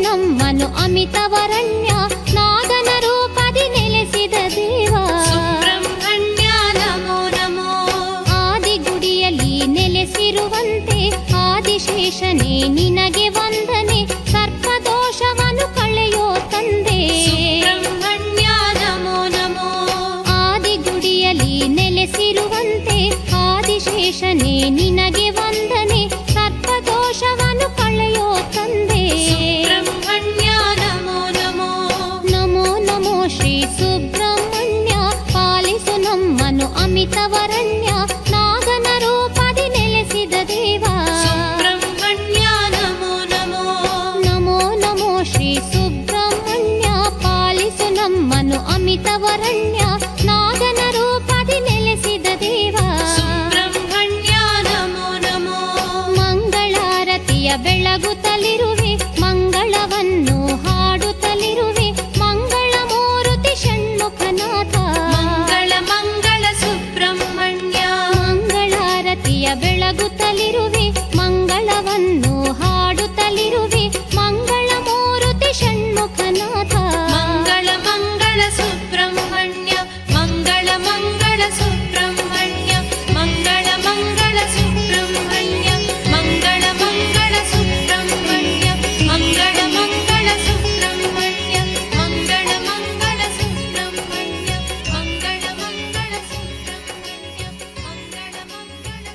ಅಮಿತವರಣ್ಯ ನಾಗನ ರೂಪದಿ ನೆಲೆಸಿದ ದೇವ ಸುಬ್ರಹ್ಮಣ್ಯ ನಮೋ ನಮೋ. ಆದಿಗುಡಿಯಲ್ಲಿ ನೆಲೆಸಿರುವಂತೆ ಆದಿಶೇಷನೇ ನಿನಗೆ ವಂದನೆ ಸರ್ಪದೋಷವನ್ನು ಕಳೆಯೋ ತಂದೆ ಸುಬ್ರಹ್ಮಣ್ಯ ನಮೋ ನಮೋ. ಆದಿಗುಡಿಯಲ್ಲಿ ನೆಲೆಸಿರುವಂತೆ ಆದಿಶೇಷನೇ ನಿನಗೆ ವಂದನೆ ಸರ್ಪದೋಷವನ್ನು ಕಳೆಯೋ ತಂದೆ ಸುಬ್ರಹ್ಮಣ್ಯ ನಮೋ ನಮೋ. ನಮೋ ನಮೋ ಶ್ರೀ ಸುಬ್ರಹ್ಮಣ್ಯ ಪಾಲಿಸು ನಮ್ಮನು ಅಮಿತವರಣ್ಯ ನಾಗನ ರೂಪದಿ ನೆಲೆಸಿದ ದೇವ ಸುಬ್ರಹ್ಮಣ್ಯ ನಮೋ ನಮೋ. ನಮೋ ನಮೋ ಶ್ರೀ ಸುಬ್ರಹ್ಮಣ್ಯ ಪಾಲಿಸು ನಮ್ಮನು ಅಮಿತವರಣ್ಯ ನಾಗನ ರೂಪದಿ ನೆಲೆಸಿದ ದೇವ ಸುಬ್ರಹ್ಮಣ್ಯ ನಮೋ ನಮೋ. ಮಂಗಳಾರತಿಯ ಬೆಳಗುತ್ತಲಿರುವೆ ಮಂಗಳವನ್ನು ಹಾಡುತ್ತಲಿರುವೆ ಮಂಗಳ ಮೂರುತಿ ಷಣ್ಮುಖನಾಥ ಮಂಗಳ ಮಂಗಳ ಸುಬ್ರಹ್ಮಣ್ಯ. ಮಂಗಳಾರತಿಯ ಬೆಳಗುತ್ತಲಿರುವೆ ಮಂಗಳವನ್ನು ಹಾಡುತ್ತಲಿರುವೆ ಮಂಗಳ ಮೂರುತಿ ಷಣ್ಮುಖನಾಥ ಮಂಗಳ ಮಂಗಳ ಸುಬ್ರಹ್ಮಣ್ಯ. ಮಂಗಳ ಮಂಗಳ ಸುಬ್ರಹ್ಮಣ್ಯ. ಮಂಗಳ ಮಂಗಳ ಸುಬ್ರಹ್ಮಣ್ಯ. ಮಂಗಳ ಮಂಗಳ ಸುಬ್ರಹ್ಮಣ್ಯ. ಮಂಗಳ ಮಂಗಳ ಸುಬ್ರಹ್ಮಣ್ಯ. ಮಂಗಳ ಮಂಗಳ ಸುಬ್ರಹ್ಮಣ್ಯ. ಮಂಗಳ ಮಂಗಳ ಸುಬ್ರಹ್ಮಣ್ಯ. ಮಂಗಳ ಮಂಗಳ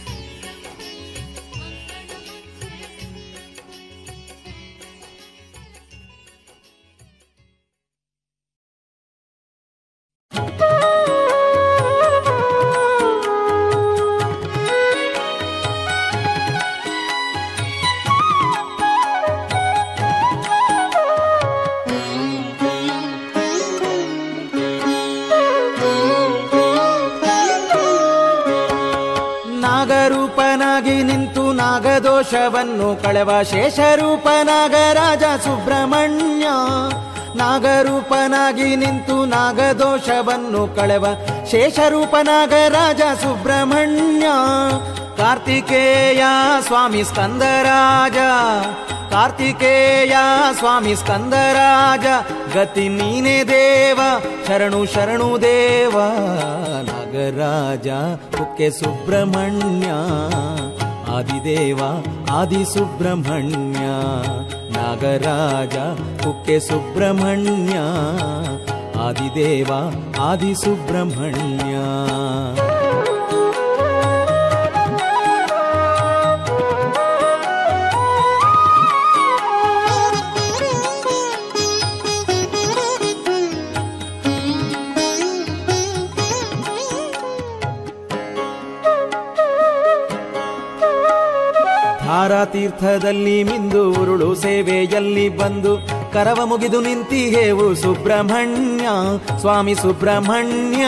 ನಾಗರೂಪನಾಗಿ ನಿಂತು ನಾಗದೋಷವನ್ನು ಕಳೆವ ಶೇಷರೂಪನಾಗರಾಜ ಸುಬ್ರಹ್ಮಣ್ಯ. ನಾಗರೂಪನಾಗಿ ನಿಂತು ನಾಗದೋಷವನ್ನು ಕಳೆವ ಶೇಷರೂಪನಾಗರಾಜ ಸುಬ್ರಹ್ಮಣ್ಯ. ಕಾರ್ತಿಕೇಯ ಸ್ವಾಮಿ ಸ್ಕಂದರಾಜ ಕಾರ್ತಿಕೇಯ ಸ್ವಾಮಿ ಸ್ಕಂದರಾಜ ಗತಿ ನೀನೆ ದೇವ ಶರಣು ಶರಣು ದೇವ. ನಾಗರಾಜ ಕುಕ್ಕೆ ಸುಬ್ರಹ್ಮಣ್ಯ ಆದಿದೇವ ಆದಿ ಸುಬ್ರಹ್ಮಣ್ಯ. ನಾಗರಾಜ ಕುಕ್ಕೆ ಸುಬ್ರಹ್ಮಣ್ಯ ಆದಿದೇವ ಆದಿ ಸುಬ್ರಹ್ಮಣ್ಯ. ತೀರ್ಥದಲ್ಲಿ ಮಿಂದು ಉರುಳು ಸೇವೆಯಲ್ಲಿ ಬಂದು ಕರವ ಮುಗಿದು ನಿಂತಿಹೇವು ಸುಬ್ರಹ್ಮಣ್ಯ ಸ್ವಾಮಿ ಸುಬ್ರಹ್ಮಣ್ಯ.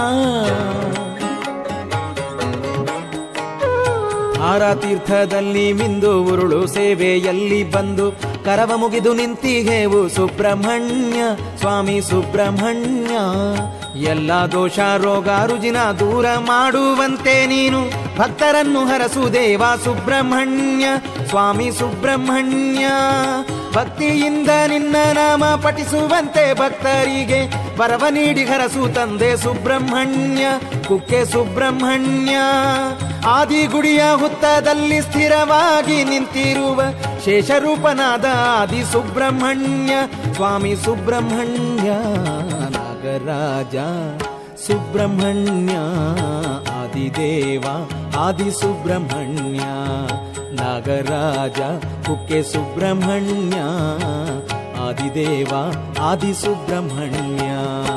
ತೀರ್ಥದಲ್ಲಿ ಮಿಂದು ಉರುಳು ಸೇವೆಯಲ್ಲಿ ಬಂದು ಕರವ ಮುಗಿದು ನಿಂತಿಹೇವು ಸುಬ್ರಹ್ಮಣ್ಯ ಸ್ವಾಮಿ ಸುಬ್ರಹ್ಮಣ್ಯ. ಎಲ್ಲ ದೋಷ ರೋಗ ರುಜಿನ ದೂರ ಮಾಡುವಂತೆ ನೀನು ಭಕ್ತರನ್ನು ಹರಸು ದೇವ ಸುಬ್ರಹ್ಮಣ್ಯ ಸ್ವಾಮಿ ಸುಬ್ರಹ್ಮಣ್ಯ. ಭಕ್ತಿಯಿಂದ ನಿನ್ನ ನಾಮ ಪಠಿಸುವಂತೆ ಭಕ್ತರಿಗೆ ವರವ ನೀಡಿ ಹರಸು ತಂದೆ ಸುಬ್ರಹ್ಮಣ್ಯ ಕುಕ್ಕೆ ಸುಬ್ರಹ್ಮಣ್ಯ. ಆದಿಗುಡಿಯ ಹುತ್ತದಲ್ಲಿ ಸ್ಥಿರವಾಗಿ ನಿಂತಿರುವ ಶೇಷರೂಪನಾದ ಆದಿ ಸುಬ್ರಹ್ಮಣ್ಯ ಸ್ವಾಮಿ ಸುಬ್ರಹ್ಮಣ್ಯ. ನಾಗರಾಜ ಸುಬ್ರಹ್ಮಣ್ಯ ಆದಿದೇವ ಆದಿ ಸುಬ್ರಹ್ಮಣ್ಯ. ನಾಗರಾಜ ಕುಕ್ಕೆ ಸುಬ್ರಹ್ಮಣ್ಯ ಆದಿದೇವ ಆದಿ ಸುಬ್ರಹ್ಮಣ್ಯ.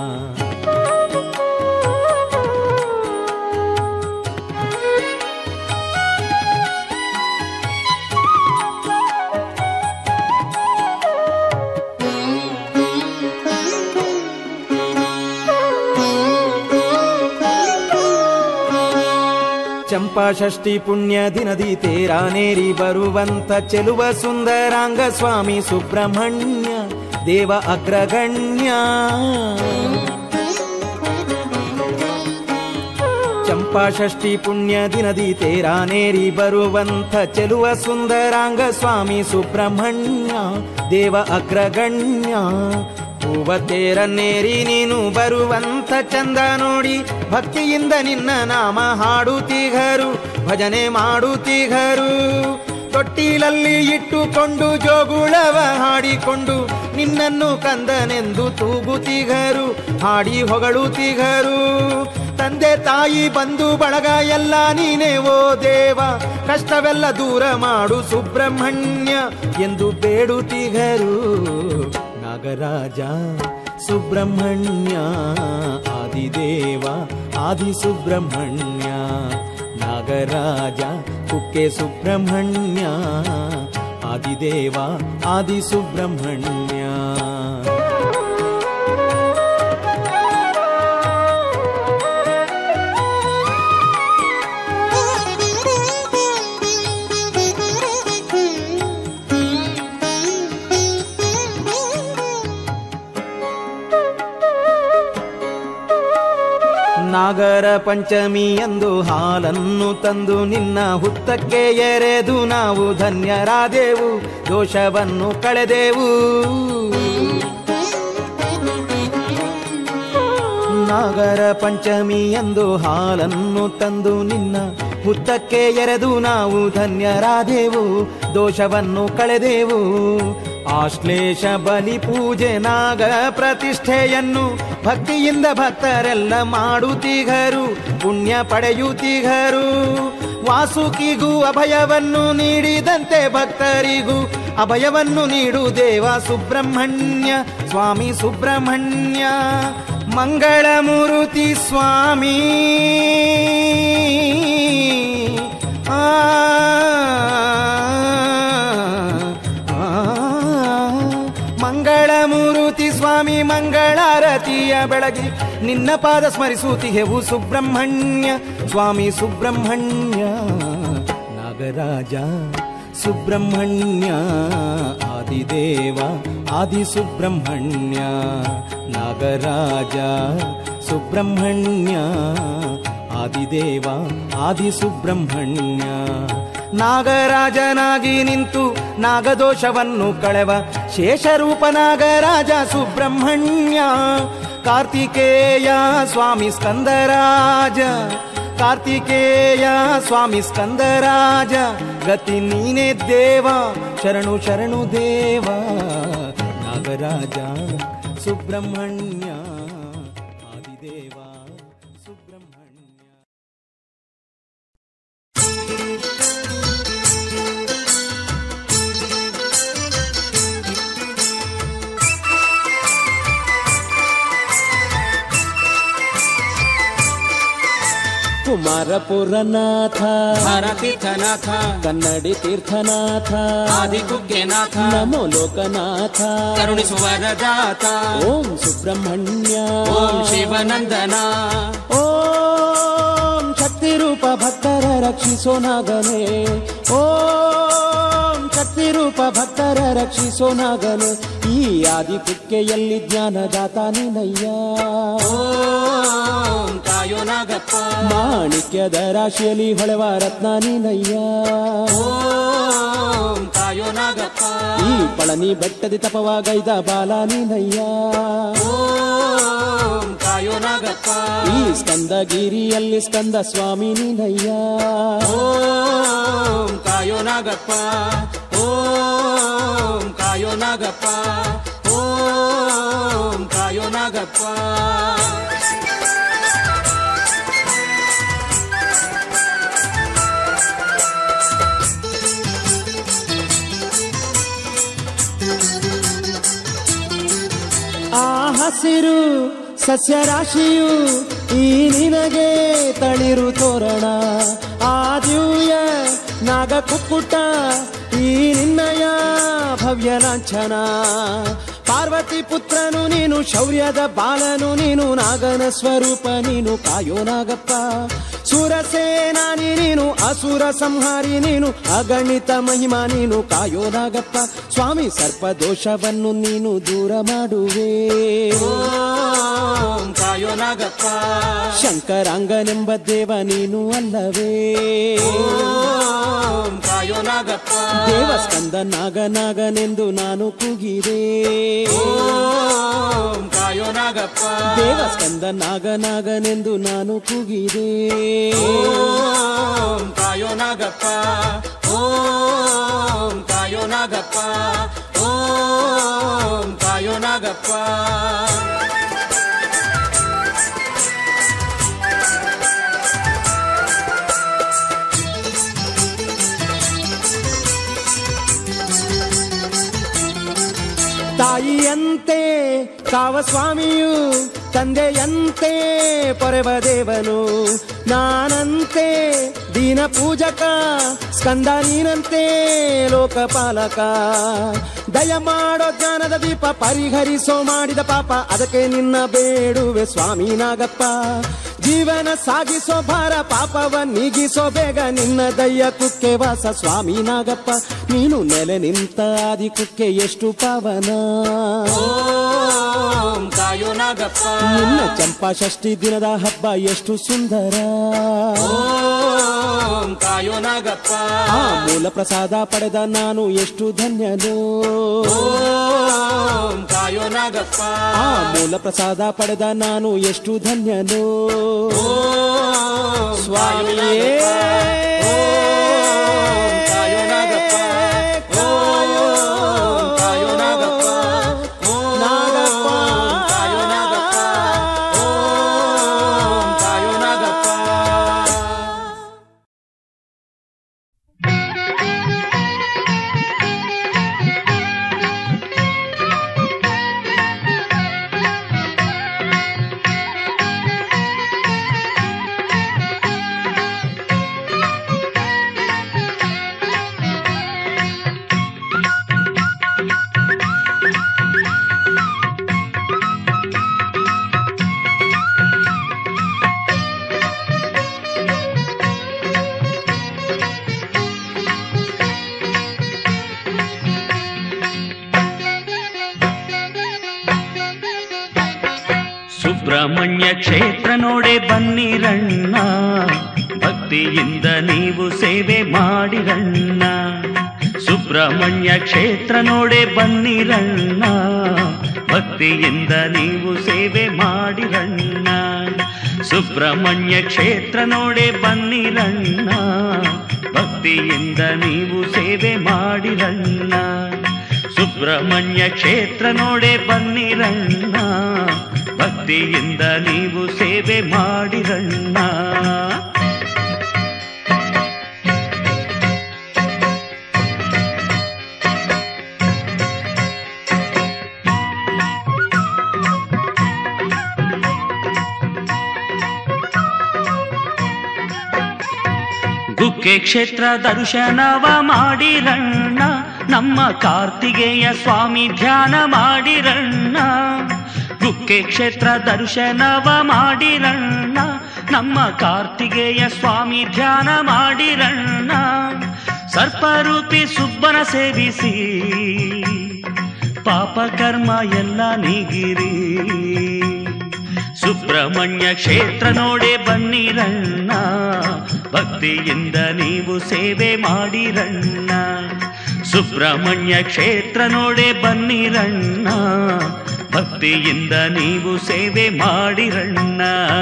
ಚಂಪಾ ಷಷ್ಠಿ ಪುಣ್ಯ ದಿನದಿ ತೇರಾನೇರಿ ಬರುವಂತ ಚೆಲುವ ಸುಂದರಾಂಗ ಸ್ವಾಮಿ ಸುಬ್ರಹ್ಮಣ್ಯ ದೇವ ಅಗ್ರಗಣ್ಯ. ಚಂಪಾ ಚಂಪಾಷಷ್ಠಿ ಪುಣ್ಯ ದಿನದಿ ತೇರಾನೇರಿ ಬರುವಂಥ ಚೆಲುವ ಸುಂದರಾಂಗ ಸ್ವಾಮಿ ಸುಬ್ರಹ್ಮಣ್ಯ ದೇವ ಅಗ್ರಗಣ್ಯ. ಹೂವ ತೇರನ್ನೇರಿ ನೀನು ಬರುವಂಥ ಚಂದ ನೋಡಿ ಭಕ್ತಿಯಿಂದ ನಿನ್ನ ನಾಮ ಹಾಡುತ್ತೀಗರು, ಭಜನೆ ಮಾಡುತ್ತೀಗರು. ತೊಟ್ಟಿಲಲ್ಲಿ ಇಟ್ಟುಕೊಂಡು ಜೋಗುಳವ ಹಾಡಿಕೊಂಡು ನಿನ್ನನ್ನು ಕಂದನೆಂದು ತೂಗುತ್ತೀಗರು, ಹಾಡಿ ಹೊಗಳುತ್ತೀಗರು. ತಂದೆ ತಾಯಿ ಬಂಧು ಬಳಗ ಎಲ್ಲ ನೀನೇ ಓ ದೇವ, ಕಷ್ಟವೆಲ್ಲ ದೂರ ಮಾಡು ಸುಬ್ರಹ್ಮಣ್ಯ ಎಂದು ಬೇಡುತ್ತೀಗರು. ನಾಗರಾಜ ಸುಬ್ರಹ್ಮಣ್ಯ ಆದಿದೇವ ಆದಿ ಸುಬ್ರಹ್ಮಣ್ಯ, ನಾಗರಾಜ ಕುಕ್ಕೆ ಸುಬ್ರಹ್ಮಣ್ಯ ಆದಿದೇವ ಆದಿ ಸುಬ್ರಹ್ಮಣ್ಯ. ನಾಗರ ಪಂಚಮಿಯಂದು ಹಾಲನ್ನು ತಂದು ನಿನ್ನ ಹುತ್ತಕ್ಕೆ ಎರೆದು ನಾವು ಧನ್ಯರಾದೆವು, ದೋಷವನ್ನು ಕಳೆದೆವು. ನಾಗರ ಪಂಚಮಿಯಂದು ಹಾಲನ್ನು ತಂದು ನಿನ್ನ ಹುತ್ತಕ್ಕೆ ಎರೆದು ನಾವು ಧನ್ಯರಾದೆವು, ದೋಷವನ್ನು ಕಳೆದೆವು. ಆಶ್ಲೇಷ ಬಲಿ ಪೂಜೆ ನಾಗ ಪ್ರತಿಷ್ಠೆಯನ್ನು ಭಕ್ತಿಯಿಂದ ಭಕ್ತರೆಲ್ಲ ಮಾಡುತ್ತೀಗರು, ಪುಣ್ಯ ಪಡೆಯುತ್ತೀಗರು. ವಾಸುಕಿಗೂ ಅಭಯವನ್ನು ನೀಡಿದಂತೆ ಭಕ್ತರಿಗೂ ಅಭಯವನ್ನು ನೀಡು ದೇವ ಸುಬ್ರಹ್ಮಣ್ಯ ಸ್ವಾಮಿ ಸುಬ್ರಹ್ಮಣ್ಯ. ಮಂಗಳಮೂರ್ತಿ ಸ್ವಾಮಿ ಆ ಮಂಗಳಮೂರ್ತಿ ಸ್ವಾಮಿ ಮಂಗಳಾರತಿಯ ಬೆಳಗಿ ನಿನ್ನ ಪಾದ ಸ್ಮರಿಸುತ್ತಿಹೆವು ಸುಬ್ರಹ್ಮಣ್ಯ ಸ್ವಾಮಿ ಸುಬ್ರಹ್ಮಣ್ಯ. ನಾಗರಾಜ ಸುಬ್ರಹ್ಮಣ್ಯ ಆದಿದೇವ ಆದಿ ಸುಬ್ರಹ್ಮಣ್ಯ, ನಾಗರಾಜ ಸುಬ್ರಹ್ಮಣ್ಯ ಆದಿದೇವ ಆದಿ ಸುಬ್ರಹ್ಮಣ್ಯ. ನಾಗರಾಜನಾಗಿ ನಿಂತು ನಾಗದೋಷವನ್ನು ಕಳೆವ ಶೇಷರೂಪ ನಾಗರಾಜ ಸುಬ್ರಹ್ಮಣ್ಯ. ಕಾರ್ತಿಕೇಯ ಸ್ವಾಮಿ ಸ್ಕಂದರಾಜ, ಕಾರ್ತಿಕೇಯ ಸ್ವಾಮಿ ಸ್ಕಂದರಾಜ, ಗತಿ ನೀನೇ ದೇವ ಶರಣು ಶರಣು ದೇವ. ನಾಗರಾಜ ಸುಬ್ರಹ್ಮಣ್ಯ ಆದಿದೇವ ಸುಬ್ರಹ್ಮಣ್ಯ. ಕುಮಾರಪುರನಾಥ ಹರತೀರ್ಥನಾಥ ಕನ್ನಡಿ ತೀರ್ಥನಾಥ ಆದಿಕುಗ್ಗೆನಾಥ ನಮೋ ಲೋಕನಾಥ ಕರುಣಿಸುವರದಾತ ಓಂ ಸುಬ್ರಹ್ಮಣ್ಯ ಓಂ ಶಿವನಂದನ ಓಂ ಶಕ್ತಿ ರೂಪ ಭಕ್ತರ ರಕ್ಷಿಸೋ ನಾಗನೇ, ಓಂ ಶಕ್ತಿ ರೂಪ ಭಕ್ತರ ರಕ್ಷಿಸೋ ನಾಗನೇ. ಈ ಆದಿ ಕುಕ್ಕೆಯಲ್ಲಿ ಜ್ಞಾನದಾತ ನೀನಯ್ಯ. ಓಂ ಕಾಯೋ ನಾಗಪ್ಪ ಮಾಣಿಕ್ಯದ ರಾಶಿಯಲ್ಲಿ ಹೊಳೆವ ರತ್ನ ನೀನಯ್ಯ. ಓಂ ಕಾಯೋ ನಾಗಪ್ಪ ಈ ಪಳನಿ ಬೆಟ್ಟದಿ ತಪವಾಗೈದ ಬಾಲ ನೀನಯ್ಯ. ಓಂ ಕಾಯೋ ನಾಗಪ್ಪ ಈ ಸ್ಕಂದಗಿರಿಯಲ್ಲಿ ಸ್ಕಂದ ಸ್ವಾಮಿ ನೀನಯ್ಯ. ಓಂ ಕಾಯೋ ನಾಗಪ್ಪ ಓಂ ಕಾಯೋ ನಾಗಪ್ಪ ಓಂ ಕಾಯೋ ನಾಗಪ್ಪ. ಆ ಹಸಿರು ಸಸ್ಯ ರಾಶಿಯು ಈ ನಿನಗೆ ತಳಿರು ತೋರಣ, ಆ ದಿವ್ಯ ನಾಗ ಕುಕ್ಕುಟ ಈ ನಿನ್ನಯ ಭವ್ಯ ಲಾಂಛನ. ಪಾರ್ವತಿ ಪುತ್ರನು ನೀನು, ಶೌರ್ಯದ ಬಾಲನು ನೀನು, ನಾಗನ ಸ್ವರೂಪ ನೀನು ಕಾಯೋ ನಾಗಪ್ಪ. ಸುರಸೇನಾನಿ ನೀನು, ಅಸುರ ಸಂಹಾರಿ ನೀನು, ಅಗಣಿತ ಮಹಿಮಾ ನೀನು ಕಾಯೋ ನಾಗಪ್ಪ. ಸ್ವಾಮಿ ಸರ್ಪ ದೋಷವನ್ನು ನೀನು ದೂರ ಮಾಡುವೆ. ಓಂ ಕಾಯೋ ನಾಗಪ್ಪ. ಶಂಕರಾಂಗನೆಂಬ ದೇವ ನೀನು ಅಲ್ಲವೇ? ಓಂ ಕಾಯೋ ನಾಗಪ್ಪ. ದೇವಸ್ಕಂದ ನಾಗ ನಾಗನೆಂದು ನಾನು ಕೂಗಿದೆ. ಓಂ ಕಾಯೋ ನಾಗಪ್ಪ. ದೇವಸ್ಕಂದ ನಾಗ ನಾಗನೆಂದು ನಾನು ಕೂಗಿದೆ. ಓಂ ಕಾಯೋ ನಾಗಪ್ಪ. ಓಂ ಕಾಯೋ ನಾಗಪ್ಪ. ಓಂ ಕಾಯೋ ನಾಗಪ್ಪ. ತಾಯಿಯಂತೆ ಕಾವಸ್ವಾಮಿಯು, ತಂದೆಯಂತೆ ಪೊರೆವ ದೇವನು, ನಾನಂತೆ ದೀನ ಪೂಜಕ, ಸ್ಕಂದ ನೀನಂತೆ ಲೋಕಪಾಲಕ. ದಯ ಮಾಡೋ ಜ್ಞಾನದ ದೀಪ, ಪರಿಹರಿಸೋ ಮಾಡಿದ ಪಾಪ, ಅದಕ್ಕೆ ನಿನ್ನ ಬೇಡುವೆ ಸ್ವಾಮಿ ನಾಗಪ್ಪ. ಜೀವನ ಸಾಗಿಸೋ ಭಾರ, ಪಾಪವ ನೀಗಿಸೋ ಬೇಗ, ನಿನ್ನ ದಯ್ಯ ಕುಕ್ಕೆ ವಾಸ ಸ್ವಾಮಿ ನಾಗಪ್ಪ. ನೀನು ನೆಲೆ ನಿಂತ ಆದಿ ಕುಕ್ಕೆ ಎಷ್ಟು ಪಾವನ. ಓಂ ಕಾಯೋ ನಾಗಪ್ಪ. ನಿನ್ನ ಚಂಪಾ ಷಷ್ಠಿ ದಿನದ ಹಬ್ಬ ಎಷ್ಟು ಸುಂದರ. ಓಂ ಕಾಯೋ ನಾಗಪ್ಪ. ಆ ಮೂಲ ಪ್ರಸಾದ ಪಡೆದ ನಾನು ಎಷ್ಟು ಧನ್ಯನು. ಓಂ ಕಾಯೋ ನಾಗಪ್ಪ. ಆ ಮೂಲ ಪ್ರಸಾದ ಪಡೆದ ನಾನು ಎಷ್ಟು ಧನ್ಯನು. ಓಂ ಸ್ವಾಮಿಯೇ ಕಾಯೋ ನಾಗಪ್ಪ. ಓಂ ಕಾಯೋ ನಾಗಪ್ಪ. ನಾಗಪ್ಪ ಕಾಯೋ ನಾಗಪ್ಪ. ಓಂ ಕಾಯೋ ನಾಗಪ್ಪ. ಸುಬ್ರಹ್ಮಣ್ಯ ಕ್ಷೇತ್ರ ನೋಡೆ ಬನ್ನಿರಣ್ಣ, ಭಕ್ತಿಯಿಂದ ನೀವು ಸೇವೆ ಮಾಡಿರಣ್ಣ. ಸುಬ್ರಹ್ಮಣ್ಯ ಕ್ಷೇತ್ರ ನೋಡೆ ಬನ್ನಿರಣ್ಣ, ಭಕ್ತಿಯಿಂದ ನೀವು ಸೇವೆ ಮಾಡಿರಣ್ಣ. ಸುಬ್ರಹ್ಮಣ್ಯ ಕ್ಷೇತ್ರ ನೋಡೆ ಬನ್ನಿರಣ್ಣ, ಭಕ್ತಿಯಿಂದ ನೀವು ಸೇವೆ ಮಾಡಿರಣ್ಣ. ಸುಬ್ರಹ್ಮಣ್ಯ ಕ್ಷೇತ್ರ ನೋಡೆ ಬನ್ನಿರಣ್ಣ, ಭಕ್ತಿಯಿಂದ ನೀವು ಸೇವೆ ಮಾಡಿರಣ್ಣ. ಗುಕ್ಕೆ ಕ್ಷೇತ್ರ ದರ್ಶನವ ಮಾಡಿರಣ್ಣ, ನಮ್ಮ ಕಾರ್ತಿಕೇಯ ಸ್ವಾಮಿ ಧ್ಯಾನ ಮಾಡಿರಣ್ಣ. ಗುಕ್ಕೆ ಕ್ಷೇತ್ರ ದರ್ಶನವ ಮಾಡಿರಣ್ಣ, ನಮ್ಮ ಕಾರ್ತಿಕೇಯ ಸ್ವಾಮಿ ಧ್ಯಾನ ಮಾಡಿರಣ್ಣ. ಸರ್ಪರೂಪಿ ಸುಬ್ಬನ ಸೇವಿಸಿ ಪಾಪ ಕರ್ಮ ಎಲ್ಲ ನೀಗಿರಿ. ಸುಬ್ರಹ್ಮಣ್ಯ ಕ್ಷೇತ್ರ ನೋಡೆ ಬನ್ನಿರಣ್ಣ, ಭಕ್ತಿಯಿಂದ ನೀವು ಸೇವೆ ಮಾಡಿರಣ್ಣ. ಸುಬ್ರಹ್ಮಣ್ಯ ಕ್ಷೇತ್ರ ನೋಡೆ ಬನ್ನಿರಣ್ಣ, ಭಕ್ತಿಯಿಂದ ನೀವು ಸೇವೆ ಮಾಡಿರಣ್ಣ.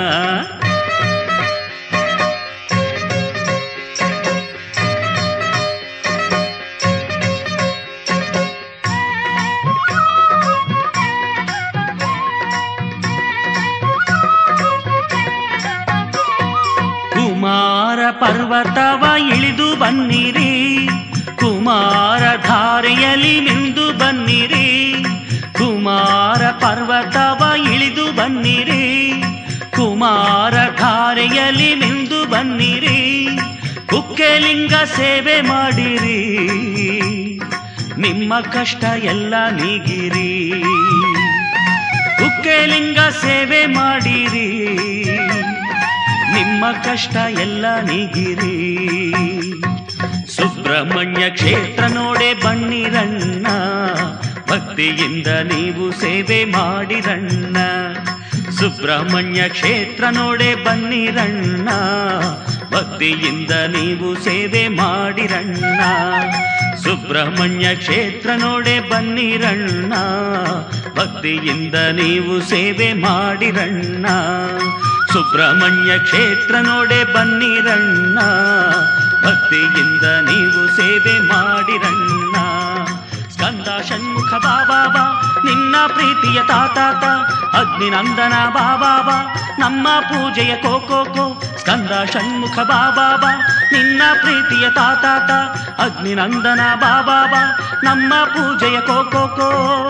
ಕುಮಾರ ಪರ್ವತವ ಇಳಿದು ಬನ್ನಿರಿ, ಕುಮಾರ ಧಾರೆಯಲ್ಲಿ ಮಿಂದು ಬನ್ನಿರಿ. ಕುಮಾರ ಪರ್ವತವ ಇಳಿದು ಬನ್ನಿರಿ, ಕುಮಾರ ಧಾರೆಯಲ್ಲಿ ಮಿಂದು ಬನ್ನಿರಿ. ಕುಕ್ಕೆಲಿಂಗ ಸೇವೆ ಮಾಡಿರಿ, ನಿಮ್ಮ ಕಷ್ಟ ಎಲ್ಲ ನೀಗಿರಿ. ಕುಕ್ಕೆಲಿಂಗ ಸೇವೆ ಮಾಡಿರಿ, ನಿಮ್ಮ ಕಷ್ಟ ಎಲ್ಲ ನೀಗಿರಿ. ಸುಬ್ರಹ್ಮಣ್ಯ ಕ್ಷೇತ್ರ ನೋಡೆ ಬನ್ನಿರಣ್ಣ, ಭಕ್ತಿಯಿಂದ ನೀವು ಸೇವೆ ಮಾಡಿರಣ್ಣ. ಸುಬ್ರಹ್ಮಣ್ಯ ಕ್ಷೇತ್ರ ನೋಡೆ ಬನ್ನಿರಣ್ಣ, ಭಕ್ತಿಯಿಂದ ನೀವು ಸೇವೆ ಮಾಡಿರಣ್ಣ. ಸುಬ್ರಹ್ಮಣ್ಯ ಕ್ಷೇತ್ರ ನೋಡೆ ಬನ್ನಿರಣ್ಣ, ಭಕ್ತಿಯಿಂದ ನೀವು ಸೇವೆ ಮಾಡಿರಣ್ಣ. ಸುಬ್ರಹ್ಮಣ್ಯ ಕ್ಷೇತ್ರ ನೋಡೆ ಬನ್ನಿರಣ್ಣ, ಭಕ್ತಿಯಿಂದ ನೀವು ಸೇವೆ ಮಾಡಿರಣ್ಣ. ಸ್ಕಂದ ಷಣ್ಮುಖ ಬಾಬಾ ನಿನ್ನ ಪ್ರೀತಿಯ ತಾತಾತ, ಅಗ್ನಿನಂದನ ಬಾಬಾ ನಮ್ಮ ಪೂಜೆಯ ಕೋಕೋಕೋ. ಸ್ಕಂದ ಷಣ್ಮುಖ ಬಾಬಾ ನಿನ್ನ ಪ್ರೀತಿಯ ತಾತಾತ, ಅಗ್ನಿನಂದನ ಬಾಬಾ ನಮ್ಮ ಪೂಜೆಯ ಕೋಕೋಕೋ.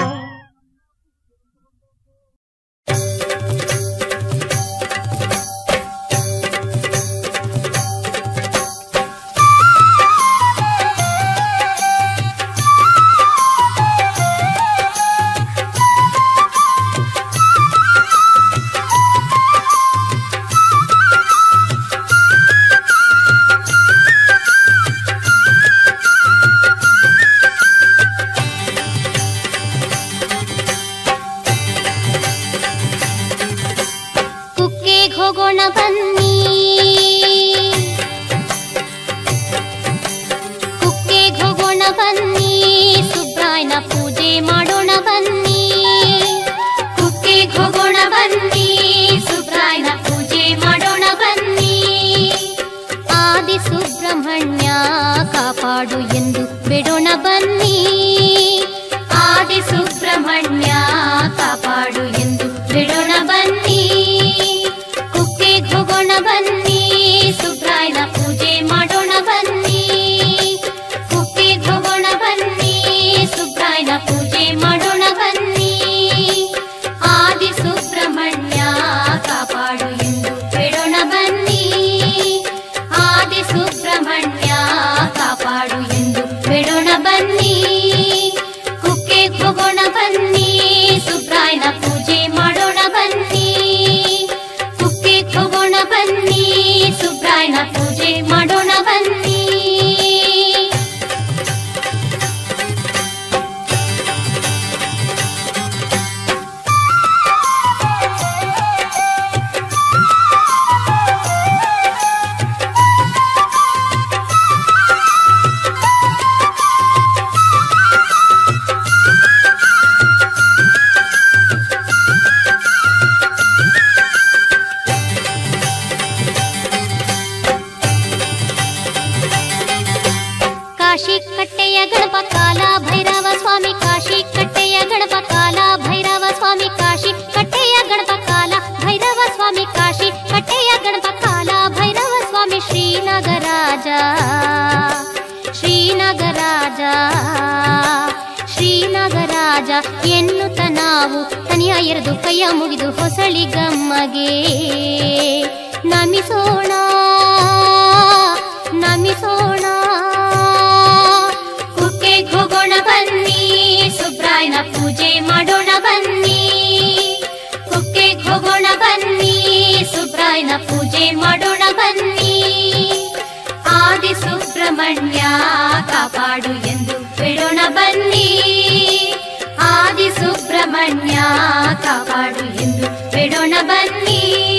ಕಾಪಾಡು ಎಂದು ಬೇಡೋಣ ಬನ್ನಿ, ಆದಿ ಸುಬ್ರಹ್ಮಣ್ಯ ಕಾಪಾಡು ಎಂದು ಬೇಡೋಣ ಬನ್ನಿ. ಕುಕ್ಕೆಗೆ ಹೋಗೋಣ ಬನ್ನಿ, ಸುಬ್ರಾಯನ ಪೂಜೆ ಮಾಡೋಣ ಬನ್ನಿ. ಕುಕ್ಕೆಗೆ ಹೋಗೋಣ ಬನ್ನಿ, ಸುಬ್ರಾಯನ ಪೂಜೆ ಮಾಡೋಣ ಬನ್ನಿ. ಆದಿ ಸುಬ್ರಹ್ಮಣ್ಯ ಕಾಪಾಡು ಎಂದು ಬೇಡೋಣ ಬನ್ನಿ, ಆದಿ ಸುಬ್ರಹ್ಮಣ್ಯ ಕಾಪಾಡು ಎಂದು ಬೇಡೋಣ ಬನ್ನಿ. ಕುಕ್ಕೆಗೆ ಹೋಗೋಣ ಬನ್ನಿ, ಸುಬ್ರಾಯನ ಪೂಜೆ ಮಾಡೋಣ ಬನ್ನಿ. ಕುಕ್ಕೆಗೆ ಹೋಗೋಣ ಬನ್ನಿ, ಸುಬ್ರಾಯನ ಪೂಜೆ ಮಾಡೋಣ ಬನ್ನಿ. ಕಾಶಿ ಕಟ್ಟೆಯ ಗಣಪ ಕಾಲ ಭೈರವ ಸ್ವಾಮಿ, ಕಾಶಿ ಕಟ್ಟೆಯ ಗಣಪ ಕಾಲ ಭೈರವ ಸ್ವಾಮಿ, ಕಾಶಿ ಕಟ್ಟೆಯ ಗಣಪ ಕಾಲ ಭೈರವ ಸ್ವಾಮಿ, ಕಾಶಿ ಕಟ್ಟೆಯ ಗಣಪ ಕಾಲ ಭೈರವ ಸ್ವಾಮಿ. ಶ್ರೀನಗರಾಜ ಶ್ರೀನಗರಾಜ ಶ್ರೀನಗರಾಜ ಎನ್ನುತ್ತ ನಾವು ತನಿಯ ಎರೆದು ಕೈಯ ಮುಗಿದು ಹೊಸಳಿಗಮ್ಮಗೆ ನಮಿಸೋಣ ನಮಿಸೋಣ. ಕುಕ್ಕೆಗೆ ಹೋಗೋಣ ಬನ್ನಿ, ಸುಬ್ರಾಯನ ಪೂಜೆ ಮಾಡೋಣ ಬನ್ನಿ. ಕುಕ್ಕೆಗೆ ಹೋಗೋಣ ಬನ್ನಿ, ಸುಬ್ರಾಯನ ಪೂಜೆ ಮಾಡೋಣ ಬನ್ನಿ. ಆದಿ ಸುಬ್ರಹ್ಮಣ್ಯ ಕಾಪಾಡು ಎಂದು ಬೇಡೋಣ ಬನ್ನಿ, ಆದಿ ಸುಬ್ರಹ್ಮಣ್ಯ ಕಾಪಾಡು ಎಂದು ಬೇಡೋಣ ಬನ್ನಿ.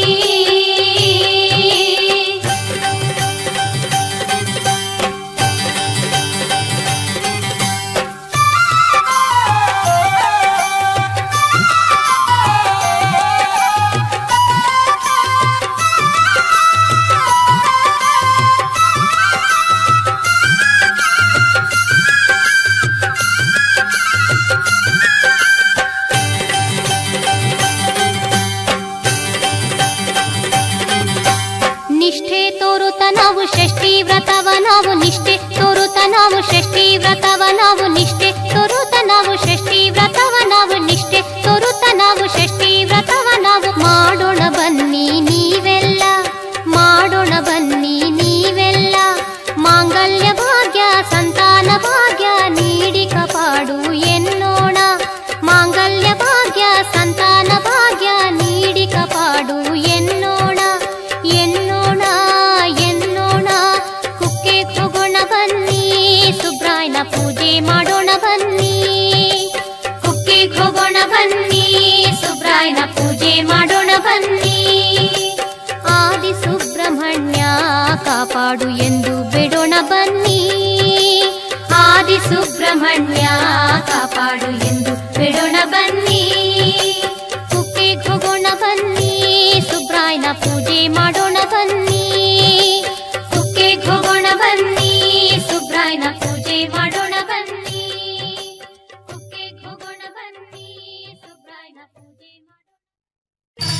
ನಿಷ್ಠೆ ತೋರುತ್ತ ನಾವು ಷಷ್ಠಿ ವ್ರತವ ನಾವು ನಿಷ್ಠೆ ತೋರುತ್ತ ನಾವು ಷಷ್ಠಿ ವ್ರತವ ನಾವು ನಿಷ್ಠೆ ತೋರುತ್ತ ನಾವು ಷಷ್ಠಿ ವ್ರತವ ನಾವು ನಿಷ್ಠೆ ತೋರುತ್ತ ನಾವು ಷಷ್ಠಿ ವ್ರತವ ನಾವು ಮಾಡೋಣ ಬನ್ನಿ ನೀವೆಲ್ಲ, ಮಾಡೋಣ ಬನ್ನಿ ನೀವೆಲ್ಲ. ಮಾಂಗಲ್ಯ ಭಾಗ್ಯ ಸಂತಾನ ಭಾಗ್ಯ ನೀಡಿ ಕಾಪಾಡು ಎನ್ನೋಣ, ಮಾಂಗಲ್ಯ ಭಾಗ್ಯ ಸಂತಾನ ಭಾಗ್ಯ ನೀಡಿ ಕಾಪಾಡು ಎನ್ನೋಣ ಎನ್ನೋಣ ಎನ್ನೋಣ. ಕುಕ್ಕೆಗೆ ಹೋಗೋಣ ಬನ್ನಿ, ಸುಬ್ರಾಯನ ಪೂಜೆ ಮಾಡೋಣ ಬನ್ನಿ. ಕುಕ್ಕೆಗೆ ಹೋಗೋಣ ಬನ್ನಿ, ಸುಬ್ರಾಯನ ಪೂಜೆ ಮಾಡೋಣ ಕಾಪಾಡು ಎಂದು ಬೇಡೋಣ ಬನ್ನಿ. ಆದಿ ಸುಬ್ರಹ್ಮಣ್ಯ ಕಾಪಾಡು ಎಂದು ಬೇಡೋಣ ಬನ್ನಿ. ಕುಕ್ಕೆಗೆ ಹೋಗೋಣ ಬನ್ನಿ, ಸುಬ್ರಾಯನ ಪೂಜೆ ಮಾಡೋಣ ಬನ್ನಿ. ಕುಕ್ಕೆಗೆ ಹೋಗೋಣ ಬನ್ನಿ, ಸುಬ್ರಾಯನ ಪೂಜೆ ಮಾಡೋಣ ಬನ್ನಿ. ಕುಕ್ಕೆಗೆ ಹೋಗೋಣ ಬನ್ನಿ, ಸುಬ್ರಾಯನ ಪೂಜೆ ಮಾಡೋಣ.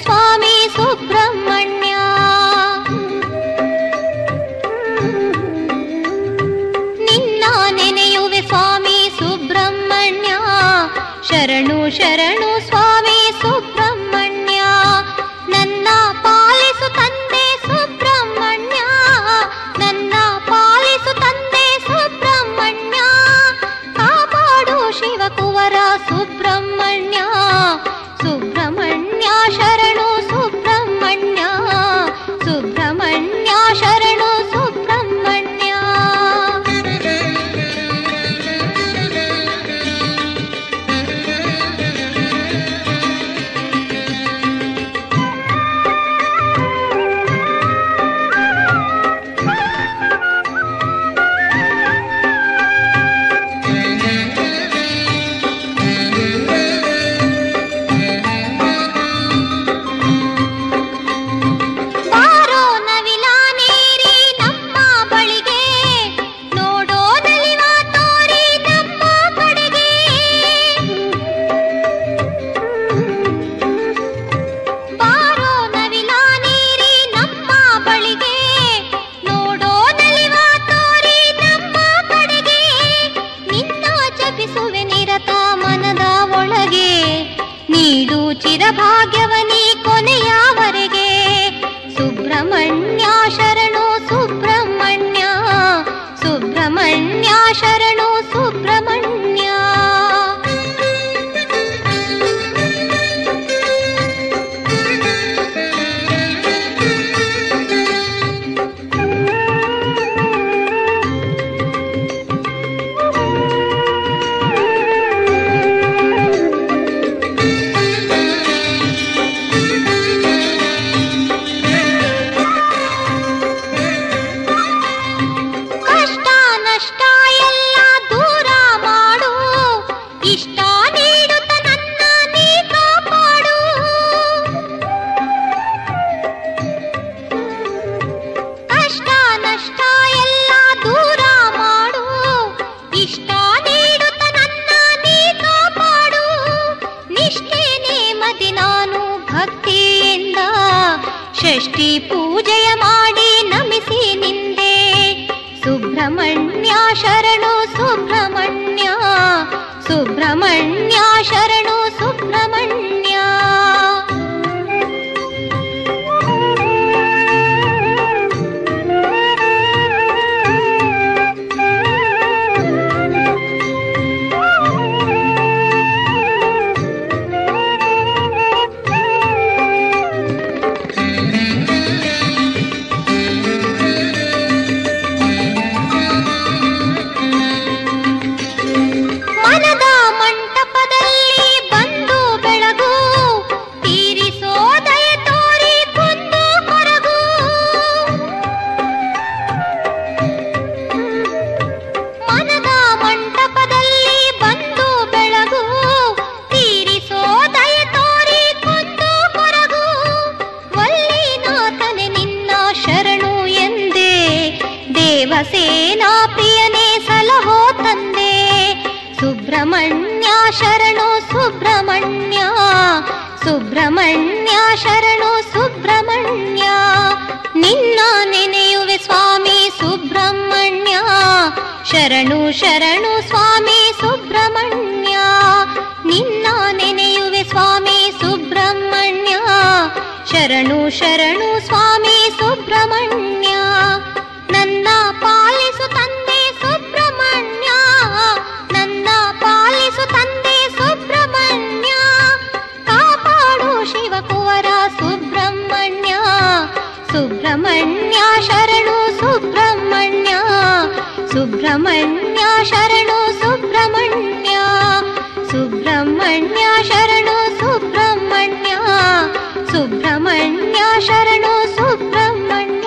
ಸ್ವಾಮಿ ಸುಬ್ರಹ್ಮಣ್ಯ. ನಿನ್ನ ನೆನೆಯುವೆ ಸ್ವಾಮಿ ಸುಬ್ರಹ್ಮಣ್ಯ, ಶರಣು ಶರಣು ಸ್ವಾಮಿ ಸುಬ್ರಹ್ಮಣ್ಯ. ನನ್ನ ಪಾಲಿಸು ತಂದೆ ಸುಬ್ರಹ್ಮಣ್ಯ, ನನ್ನ ಪಾಲಿಸು ತಂದೆ ಸುಬ್ರಹ್ಮಣ್ಯ. ಕಾಪಾಡು ಶಿವಕುವರ ಸುಬ್ರಹ್ಮಣ್ಯ, ಸುಬ್ರಹ್ಮಣ್ಯ ಶರಣು ಸುಬ್ರಹ್ಮಣ್ಯ, ಸುಬ್ರಹ್ಮಣ್ಯ ಶರಣು ಸುಬ್ರಹ್ಮಣ್ಯ. ಚಿರಭಾಗ್ಯವನಿ ಕೊನೆಯವರೆಗೆ ಸುಬ್ರಹ್ಮಣ್ಯ ಶರಣು ಸುಬ್ರಹ್ಮಣ್ಯ, ಸುಬ್ರಹ್ಮಣ್ಯ ಶರಣು ಸುಬ್ರಹ್ಮಣ್ಯ. ಷಷ್ಠಿ ಪೂಜೆಯ ಮಾಡಿ ನಮಿಸಿ ನಿಂದೆ ಸುಬ್ರಹ್ಮಣ್ಯ ಶರಣು ಸುಬ್ರಹ್ಮಣ್ಯ, ಸುಬ್ರಹ್ಮಣ್ಯ ಶರಣು ಸುಬ್ರಹ್ಮಣ್ಯ. ಸೇನಾ ಪ್ರಿಯನೇ ಸಲಹೋ ತಂದೆ ಸುಬ್ರಹ್ಮಣ್ಯ ಶರಣು ಸುಬ್ರಹ್ಮಣ್ಯ, ಸುಬ್ರಹ್ಮಣ್ಯ ಶರಣು ಸುಬ್ರಹ್ಮಣ್ಯ. ನಿನ್ನ ನೆನೆಯುವೆ ಸ್ವಾಮಿ ಸುಬ್ರಹ್ಮಣ್ಯ, ಶರಣು ಶರಣು ಸ್ವಾಮಿ ಸುಬ್ರಹ್ಮಣ್ಯ. ನಿನ್ನ ನೆನೆಯುವೆ ಸ್ವಾಮಿ ಸುಬ್ರಹ್ಮಣ್ಯ, ಶರಣು ಶರಣು ಸ್ವಾಮಿ ಸುಬ್ರಹ್ಮಣ್ಯ. ನನ್ನ ಪಾಲಿಸು ತಂದೆ ಸುಬ್ರಹ್ಮಣ್ಯ, ನನ್ನ ಪಾಲಿಸು ತಂದೆ ಸುಬ್ರಹ್ಮಣ್ಯ. ಕಾಪಾಡು ಶಿವಕುವರ ಸುಬ್ರಹ್ಮಣ್ಯ, ಸುಬ್ರಹ್ಮಣ್ಯ ಶರಣು ಸುಬ್ರಹ್ಮಣ್ಯ, ಸುಬ್ರಹ್ಮಣ್ಯ ಶರಣು ಸುಬ್ರಹ್ಮಣ್ಯ, ಸುಬ್ರಹ್ಮಣ್ಯ ಶರಣು ಸುಬ್ರಹ್ಮಣ್ಯ, ಸುಬ್ರಹ್ಮಣ್ಯ ಶರಣು ಸುಬ್ರಹ್ಮಣ್ಯ.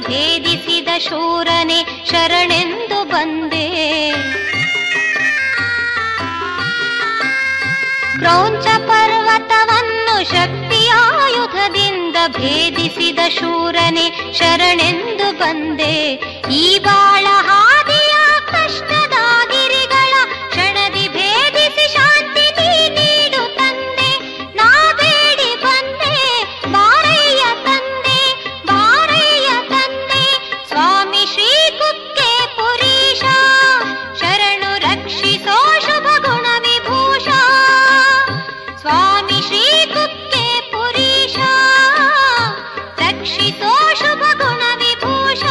ಭೇದಿಸಿದ ಶೂರನೆ ಶರಣೆಂದು ಬಂದೆ. ಕ್ರೌಂಚ ಪರ್ವತವನ್ನು ಶಕ್ತಿಯಾಯುಧದಿಂದ ಭೇದಿಸಿದ ಶೂರನೆ ಶರಣೆಂದು ಬಂದೆ. ಈ ಬಾಳ ಹಾದಿಯ ಕಷ್ಟದ ಗಿರಿಗಳ ಕ್ಷಣದಿ ಭೇದಿಸಿ ಶಾಂತಿ ನೀಡು ತಂದೆ. ನಾ ಬೇಡಿ ಬಂದೆ ಬಾರಯ್ಯ ತಂದೆ, ಬಾರಯ್ಯ ತಂದೆ. ಸ್ವಾಮಿ ಶ್ರೀ ಕುಕ್ಕೆ ಪುರೀಶ ಶರಣು ರಕ್ಷಿಸೋ ಶುಭ ಗುಣ ವಿಭೂಷ. ಸ್ವಾಮಿ ಶ್ರೀ ಕುಕ್ಕೆ ಪುರೀಶ ರಕ್ಷಿಸೋ ಶುಭ ಗುಣ ವಿಭೂಷ.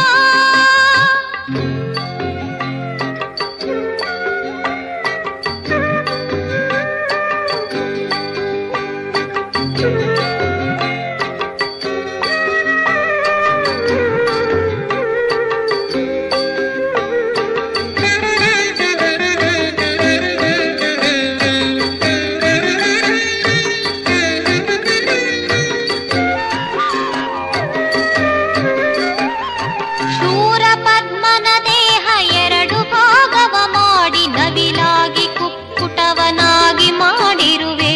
ಶೂರ ಪದ್ಮನ ದೇಹ ಎರಡು ಭಾಗವ ಮಾಡಿ ನವಿಲಾಗಿ ಕುಕ್ಕುಟವನಾಗಿ ಮಾಡಿರುವೆ.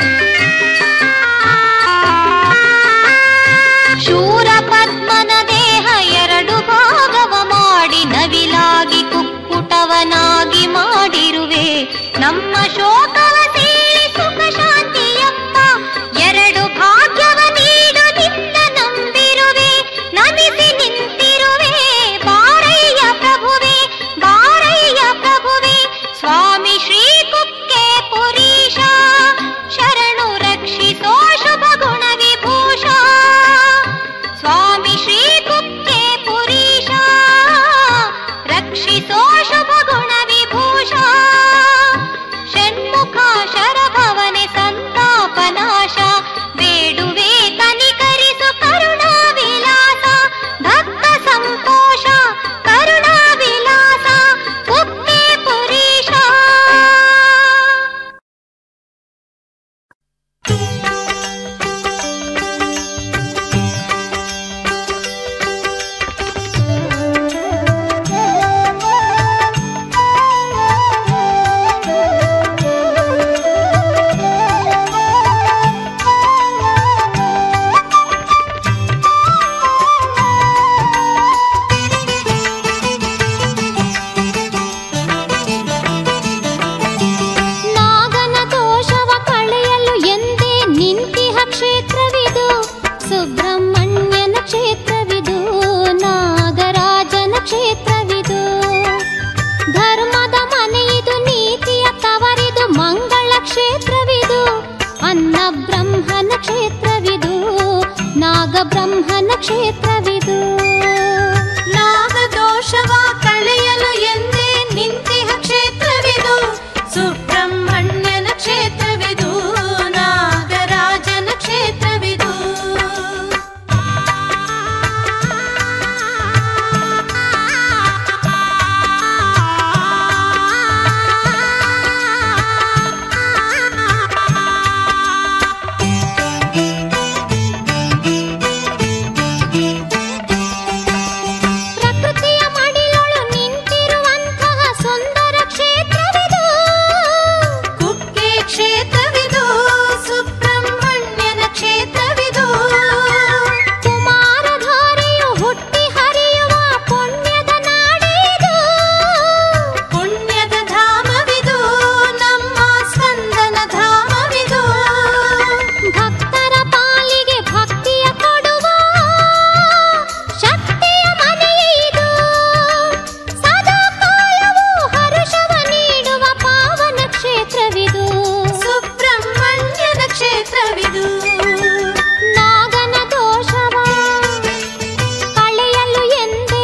ಶೂರ ಪದ್ಮನ ದೇಹ ಎರಡು ಭಾಗವ ಮಾಡಿ ನವಿಲಾಗಿ ಕುಕ್ಕುಟವನಾಗಿ ಮಾಡಿರುವೆ. ನಮ್ಮ ಶೋಕವ ಸೇರಿ ಸುಖ ಶಾಂತಿಯಪ್ಪ ಎರಡು ಭಾಗ್ಯವ ನೀಡು ನಿನ್ನ ನಂಬಿರುವೆ. ನಮಿಸಿ ನಿಂತಿರುವೆ ಬಾರಯ್ಯ ಪ್ರಭುವೆ, ಬಾರಯ್ಯ ಪ್ರಭುವೆ. ಸ್ವಾಮಿ ಶ್ರೀ ಕುಕ್ಕೆ ಪುರೀಶ ಶರಣು ರಕ್ಷಿಸೋ ಶುಭ ಗುಣ ವಿಭೂಷ. ಸ್ವಾಮಿ ಶ್ರೀ ಕುಕ್ಕೆ ಪುರೀಶ ರಕ್ಷಿಸೋ ಶುಭ ಗುಣ ವಿಭೂಷ. ಷಣ್ಮುಖ ಶರಭವನೆ ಸಂತಾಪನಾಶ ಬೇಡುವೆ ಕನಿಕರಿಸು ಕರುಣಾ ವಿಲಾಸ. ಭಕ್ತ ಸಂತೋಷ ಕರುಣಾ ವಿಲಾಸ ಕುಕ್ಕೆ ಪುರೀಶ. ನಾಗನ ದೋಷವ ಕಳೆಯಲು ಎಂದೇ ನಿಂತಿಹ ಕ್ಷೇತ್ರವಿದು. ಸುಬ್ರಹ್ಮಣ್ಯನ ಕ್ಷೇತ್ರವಿದು, ನಾಗರಾಜನ ಕ್ಷೇತ್ರವಿದು. ಧರ್ಮದ ಮನೆಯಿದು, ನೀತಿಯ ತವರಿದು, ಮಂಗಳ ಕ್ಷೇತ್ರವಿದು. ಅನ್ನ ಬ್ರಹ್ಮನ ಕ್ಷೇತ್ರವಿದು, ನಾಗ ಬ್ರಹ್ಮನ ಕ್ಷೇತ್ರವಿದು. ನಾಗದೋಷವ ಕಳೆಯಲು ಎಂದೇ ನಿಂತಿಹ ಕ್ಷೇತ್ರವಿದು. ಸುಬ್ರಹ್ಮಣ್ಯನ ಕ್ಷೇತ್ರವಿದು, ನಾಗರಾಜನ ಕ್ಷೇತ್ರವಿದು. ಪ್ರಕೃತಿಯ ಮಡಿಲೊಳು ನಿಂತಿರುವಂತಹ ಸುಂದರ ಕ್ಷೇತ್ರವಿದು. ಕುಕ್ಕೆ ಕ್ಷೇತ್ರವಿದು, ಸುಬ್ರಹ್ಮಣ್ಯನ ಕ್ಷೇತ್ರವಿದು. ಕುಮಾರಧಾರೆಯು ಹುಟ್ಟಿ ಹರಿಯುವ ಪುಣ್ಯದ ನಾಡಿದು. ಪುಣ್ಯದ ಧಾಮವಿದು, ನಮ್ಮ ಸ್ಕಂದನ ಧಾಮವಿದು. ಭಕ್ತರ ಪಾಲಿಗೆ ಭಕ್ತಿಯ ಕೊಡುವ ಶಕ್ತಿಯ ಮನೆಯಿದು. ಸದಾ ಕಾಲವೂ ಹರುಷವ ನೀಡುವ ಪಾವನ ಕ್ಷೇತ್ರವಿದು. ಸುಬ್ರಹ್ಮಣ್ಯನ ಕ್ಷೇತ್ರವಿದು. ನಾಗನ ದೋಷವ ಕಳೆಯಲು ಎಂದೇ,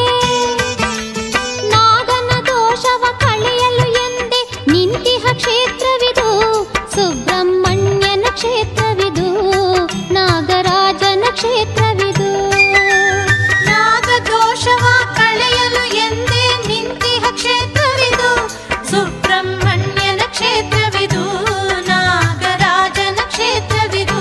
ನಾಗನ ದೋಷವ ಕಳೆಯಲು ಎಂದೇ ನಿಂತಿಹ ಕ್ಷೇತ್ರವಿದು. ಸುಬ್ರಹ್ಮಣ್ಯನ ಕ್ಷೇತ್ರವಿದು, ನಾಗರಾಜನ ಕ್ಷೇತ್ರವಿದು. ನಾಗದೋಷವ ಕಳೆಯಲು ಎಂದೇ ನಿಂತಿಹ ಕ್ಷೇತ್ರವಿದು. ಸುಬ್ರಹ್ಮಣ್ಯನ ಕ್ಷೇತ್ರವಿದು, ನಾಗರಾಜನ ಕ್ಷೇತ್ರವಿದು.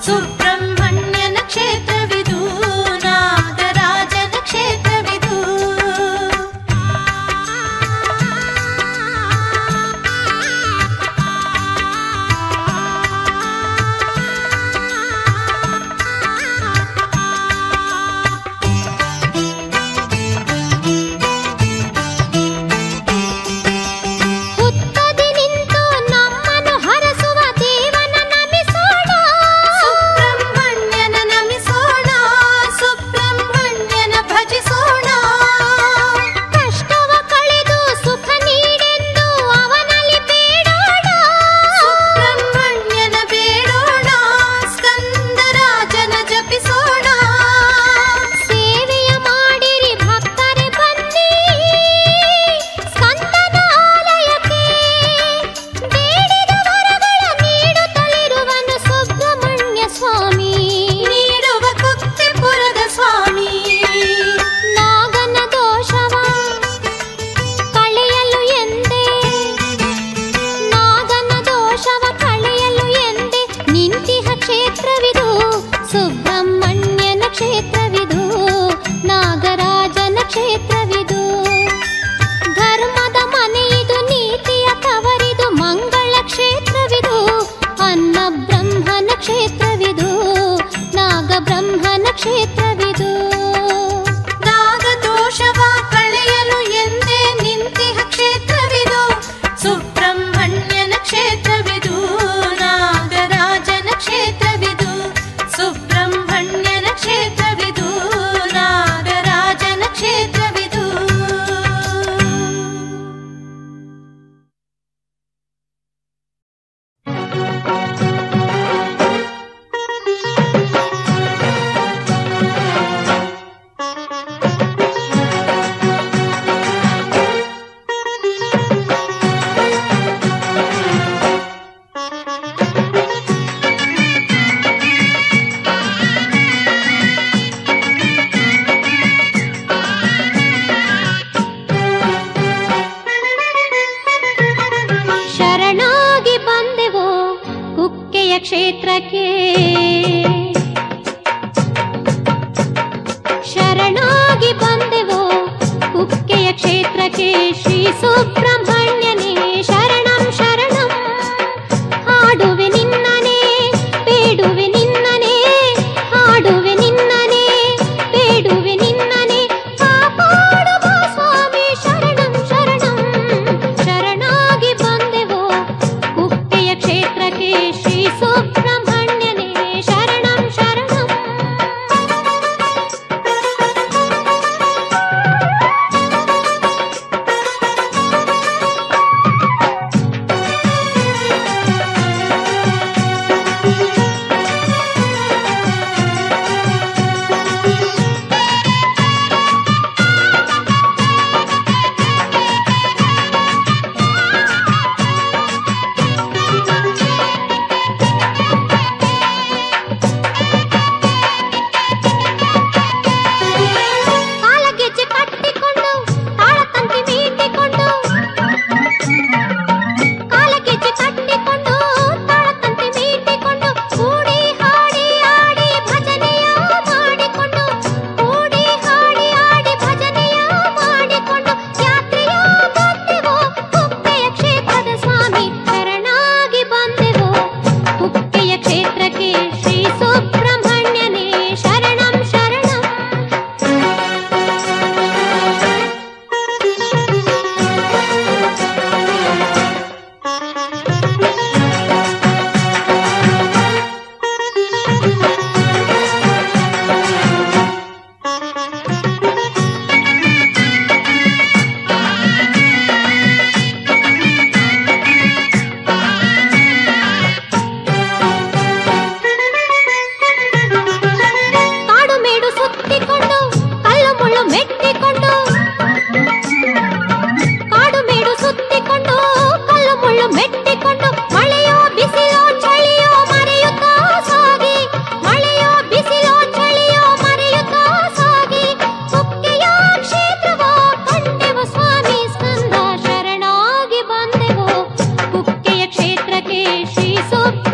ಸುಬ್ರಹ್ಮಣ್ಯನ ಕ್ಷೇತ್ರವಿದು ನಾಗರಾಜನ ಕ್ಷೇತ್ರವಿದು ಹುತ್ತದಿ ನಿಂತು ನಮ್ಮನ್ನು ಹರಸುವ ದೇವನ ನಮಿಸೋಣ ಸುಬ್ರಹ್ಮಣ್ಯನ ನಮಿಸೋಣ ಸುಬ್ರಹ್ಮಣ್ಯನ ಭಜಿಸೋಣ ಕಷ್ಟವ ಕಳೆದು ಸುಖ ನೀಡೆಂದು ಅವನಲ್ಲಿ ಬೇಡೋಣ ಸುಬ್ರಹ್ಮಣ್ಯನ ಬೇಡೋಣ ಸ್ಕಂದರಾಜನ ಜಪಿಸೋಣ ಸೇವೆಯ ಮಾಡಿರಿ ಭಕ್ತರೆ ಬನ್ನಿ ಸ್ಕಂದನ ಆಲಯಕ್ಕೆ ಬೇಡಿದ ವರಗಳ ನೀಡುತ್ತಲಿರುವನು ಸುಬ್ರಹ್ಮಣ್ಯ ಸ್ವಾಮಿ ನೀಡುವ ಕುಕ್ತಿಪುರದ ಸ್ವಾಮಿ ನಾಗನ ದೋಷವ ಕಳೆಯಲು ಎಂದೇ ನಾಗನ ದೋಷವ ಕಳೆಯಲು ಎಂದೇ ನಿಂತಿಹ ಕ್ಷೇತ್ರವಿದು ಸುಬ್ರಹ್ಮಣ್ಯನ ಕ್ಷೇತ್ರವಿದು ನಾಗರಾಜನ ಕ್ಷೇತ್ರವಿದು ಧರ್ಮದ ಮನೆಯಿದು ನೀತಿಯ ತವರಿದು ಮಂಗಳ ಕ್ಷೇತ್ರವಿದು ಅನ್ನ ಬ್ರಹ್ಮನ ಕ್ಷೇತ್ರವಿದು ನಾಗ ಬ್ರಹ್ಮನ ಕ್ಷೇತ್ರವಿದು ನಾಗದೋಷವ ಕಳೆಯಲು ಎಂದೇ ನಿಂತಿಹ ಕ್ಷೇತ್ರವಿದು ಸುಬ್ರಹ್ಮಣ್ಯನ ಕ್ಷೇತ್ರವಿದು ನಾಗರಾಜನ ಕ್ಷೇತ್ರವಿದು ಸುಬ್ರಹ್ಮಣ್ಯನ ಕ್ಷೇತ್ರವಿದು ನಾಗರಾಜನ ಕ್ಷೇತ್ರವಿದು ಶರಣಾಗಿ ಬಂದೆವೋ ಕುಕ್ಕೆಯ ಕ್ಷೇತ್ರಕ್ಕೆ ಶರಣಾಗಿ ಬಂದೆವೋ ಕುಕ್ಕೆಯ ಕ್ಷೇತ್ರಕ್ಕೆ ಶ್ರೀ ಸುಬ್ರಹ್ಮಣ್ಯನೇ ಶರಣಂ ಶರಣಂ ಹಾಡುವೆ ನಿನ್ನನೇ ಬೇಡುವೆ ನಿನ್ನನೇ ಹಾಡುವೆ ನಿನ್ನನೇ ಬೇಡುವೆ ನಿನ್ನನೇ ಕಾಪಾಡುವ ಸ್ವಾಮಿ ಶರಣಂ ಶರಣಂ ಶರಣಾಗಿ ಬಂದೆವೋ ಕುಕ್ಕೆಯ ಕ್ಷೇತ್ರಕ್ಕೆ ಶ್ರೀ ಸುಬ್ರಹ್ಮಣ್ಯನೇ ಶರಣಂ ಶರಣಂ ಕಾಲಗೆಜ್ಜೆ ಕಟ್ಟಿಕೊಂಡು ತಾಳತಂತಿ ಮೀಟಿಕೊಂಡು ಕಾಲಗೆಜ್ಜೆ ಕಟ್ಟಿಕೊಂಡು ತಾಳತಂತಿ ಮೀಟಿಕೊಂಡು ಕೂಡಿ ಹಾಡಿ ಆಡಿ ಭಜನೆಯ ಮಾಡಿಕೊಂಡು ಕೂಡಿ ಹಾಡಿ ಆಡಿ ಭಜನೆಯ ಮಾಡಿಕೊಂಡು ಯಾತ್ರೆಯ ಬಂದೆವೋ ಕುಕ್ಕೆಯ ಕ್ಷೇತ್ರದ ಸ್ವಾಮಿ ಶರಣಾಗಿ ಬಂದೆವೋ ಕುಕ್ಕೆಯ ಕ್ಷೇತ್ರಕ್ಕೆ ಶ್ರೀ ಸುಬ್ರಹ್ಮಣ್ಯನೇ ಶರಣಂ ಶರಣಂ ಕಾಡು ಮೇಡು ಸುತ್ತಿಕೊಂಡು ಕಲ್ಲು ಮುಳ್ಳು ಮೆಟ್ಟಿಕೊಂಡು ಕಾಡು ಮೇಡು ಸುತ್ತಿಕೊಂಡು ಕಲ್ಲು ಮುಳ್ಳು ಮೆಟ್ಟಿಕೊಂಡು ಮಳೆಯೋ ಬಿಸಿಲೋ ಚಳಿಯೋ ಮರೆಯುತ್ತಾ ಸಾಗಿ ಮಳೆಯೋ ಬಿಸಿಲೋ ಚಳಿಯೋ ಮರೆಯುತ್ತಾ ಸಾಗಿ ಕುಕ್ಕೆಯ ಕ್ಷೇತ್ರವ ಕಂಡೆವ ಸ್ವಾಮಿ ಸ್ಕಂದ ಶರಣಾಗಿ ಬಂದೆವೋ ಕುಕ್ಕೆಯ ಕ್ಷೇತ್ರಕ್ಕೆ ಶ್ರೀ ಸುಬ್ರಹ್ಮಣ್ಯ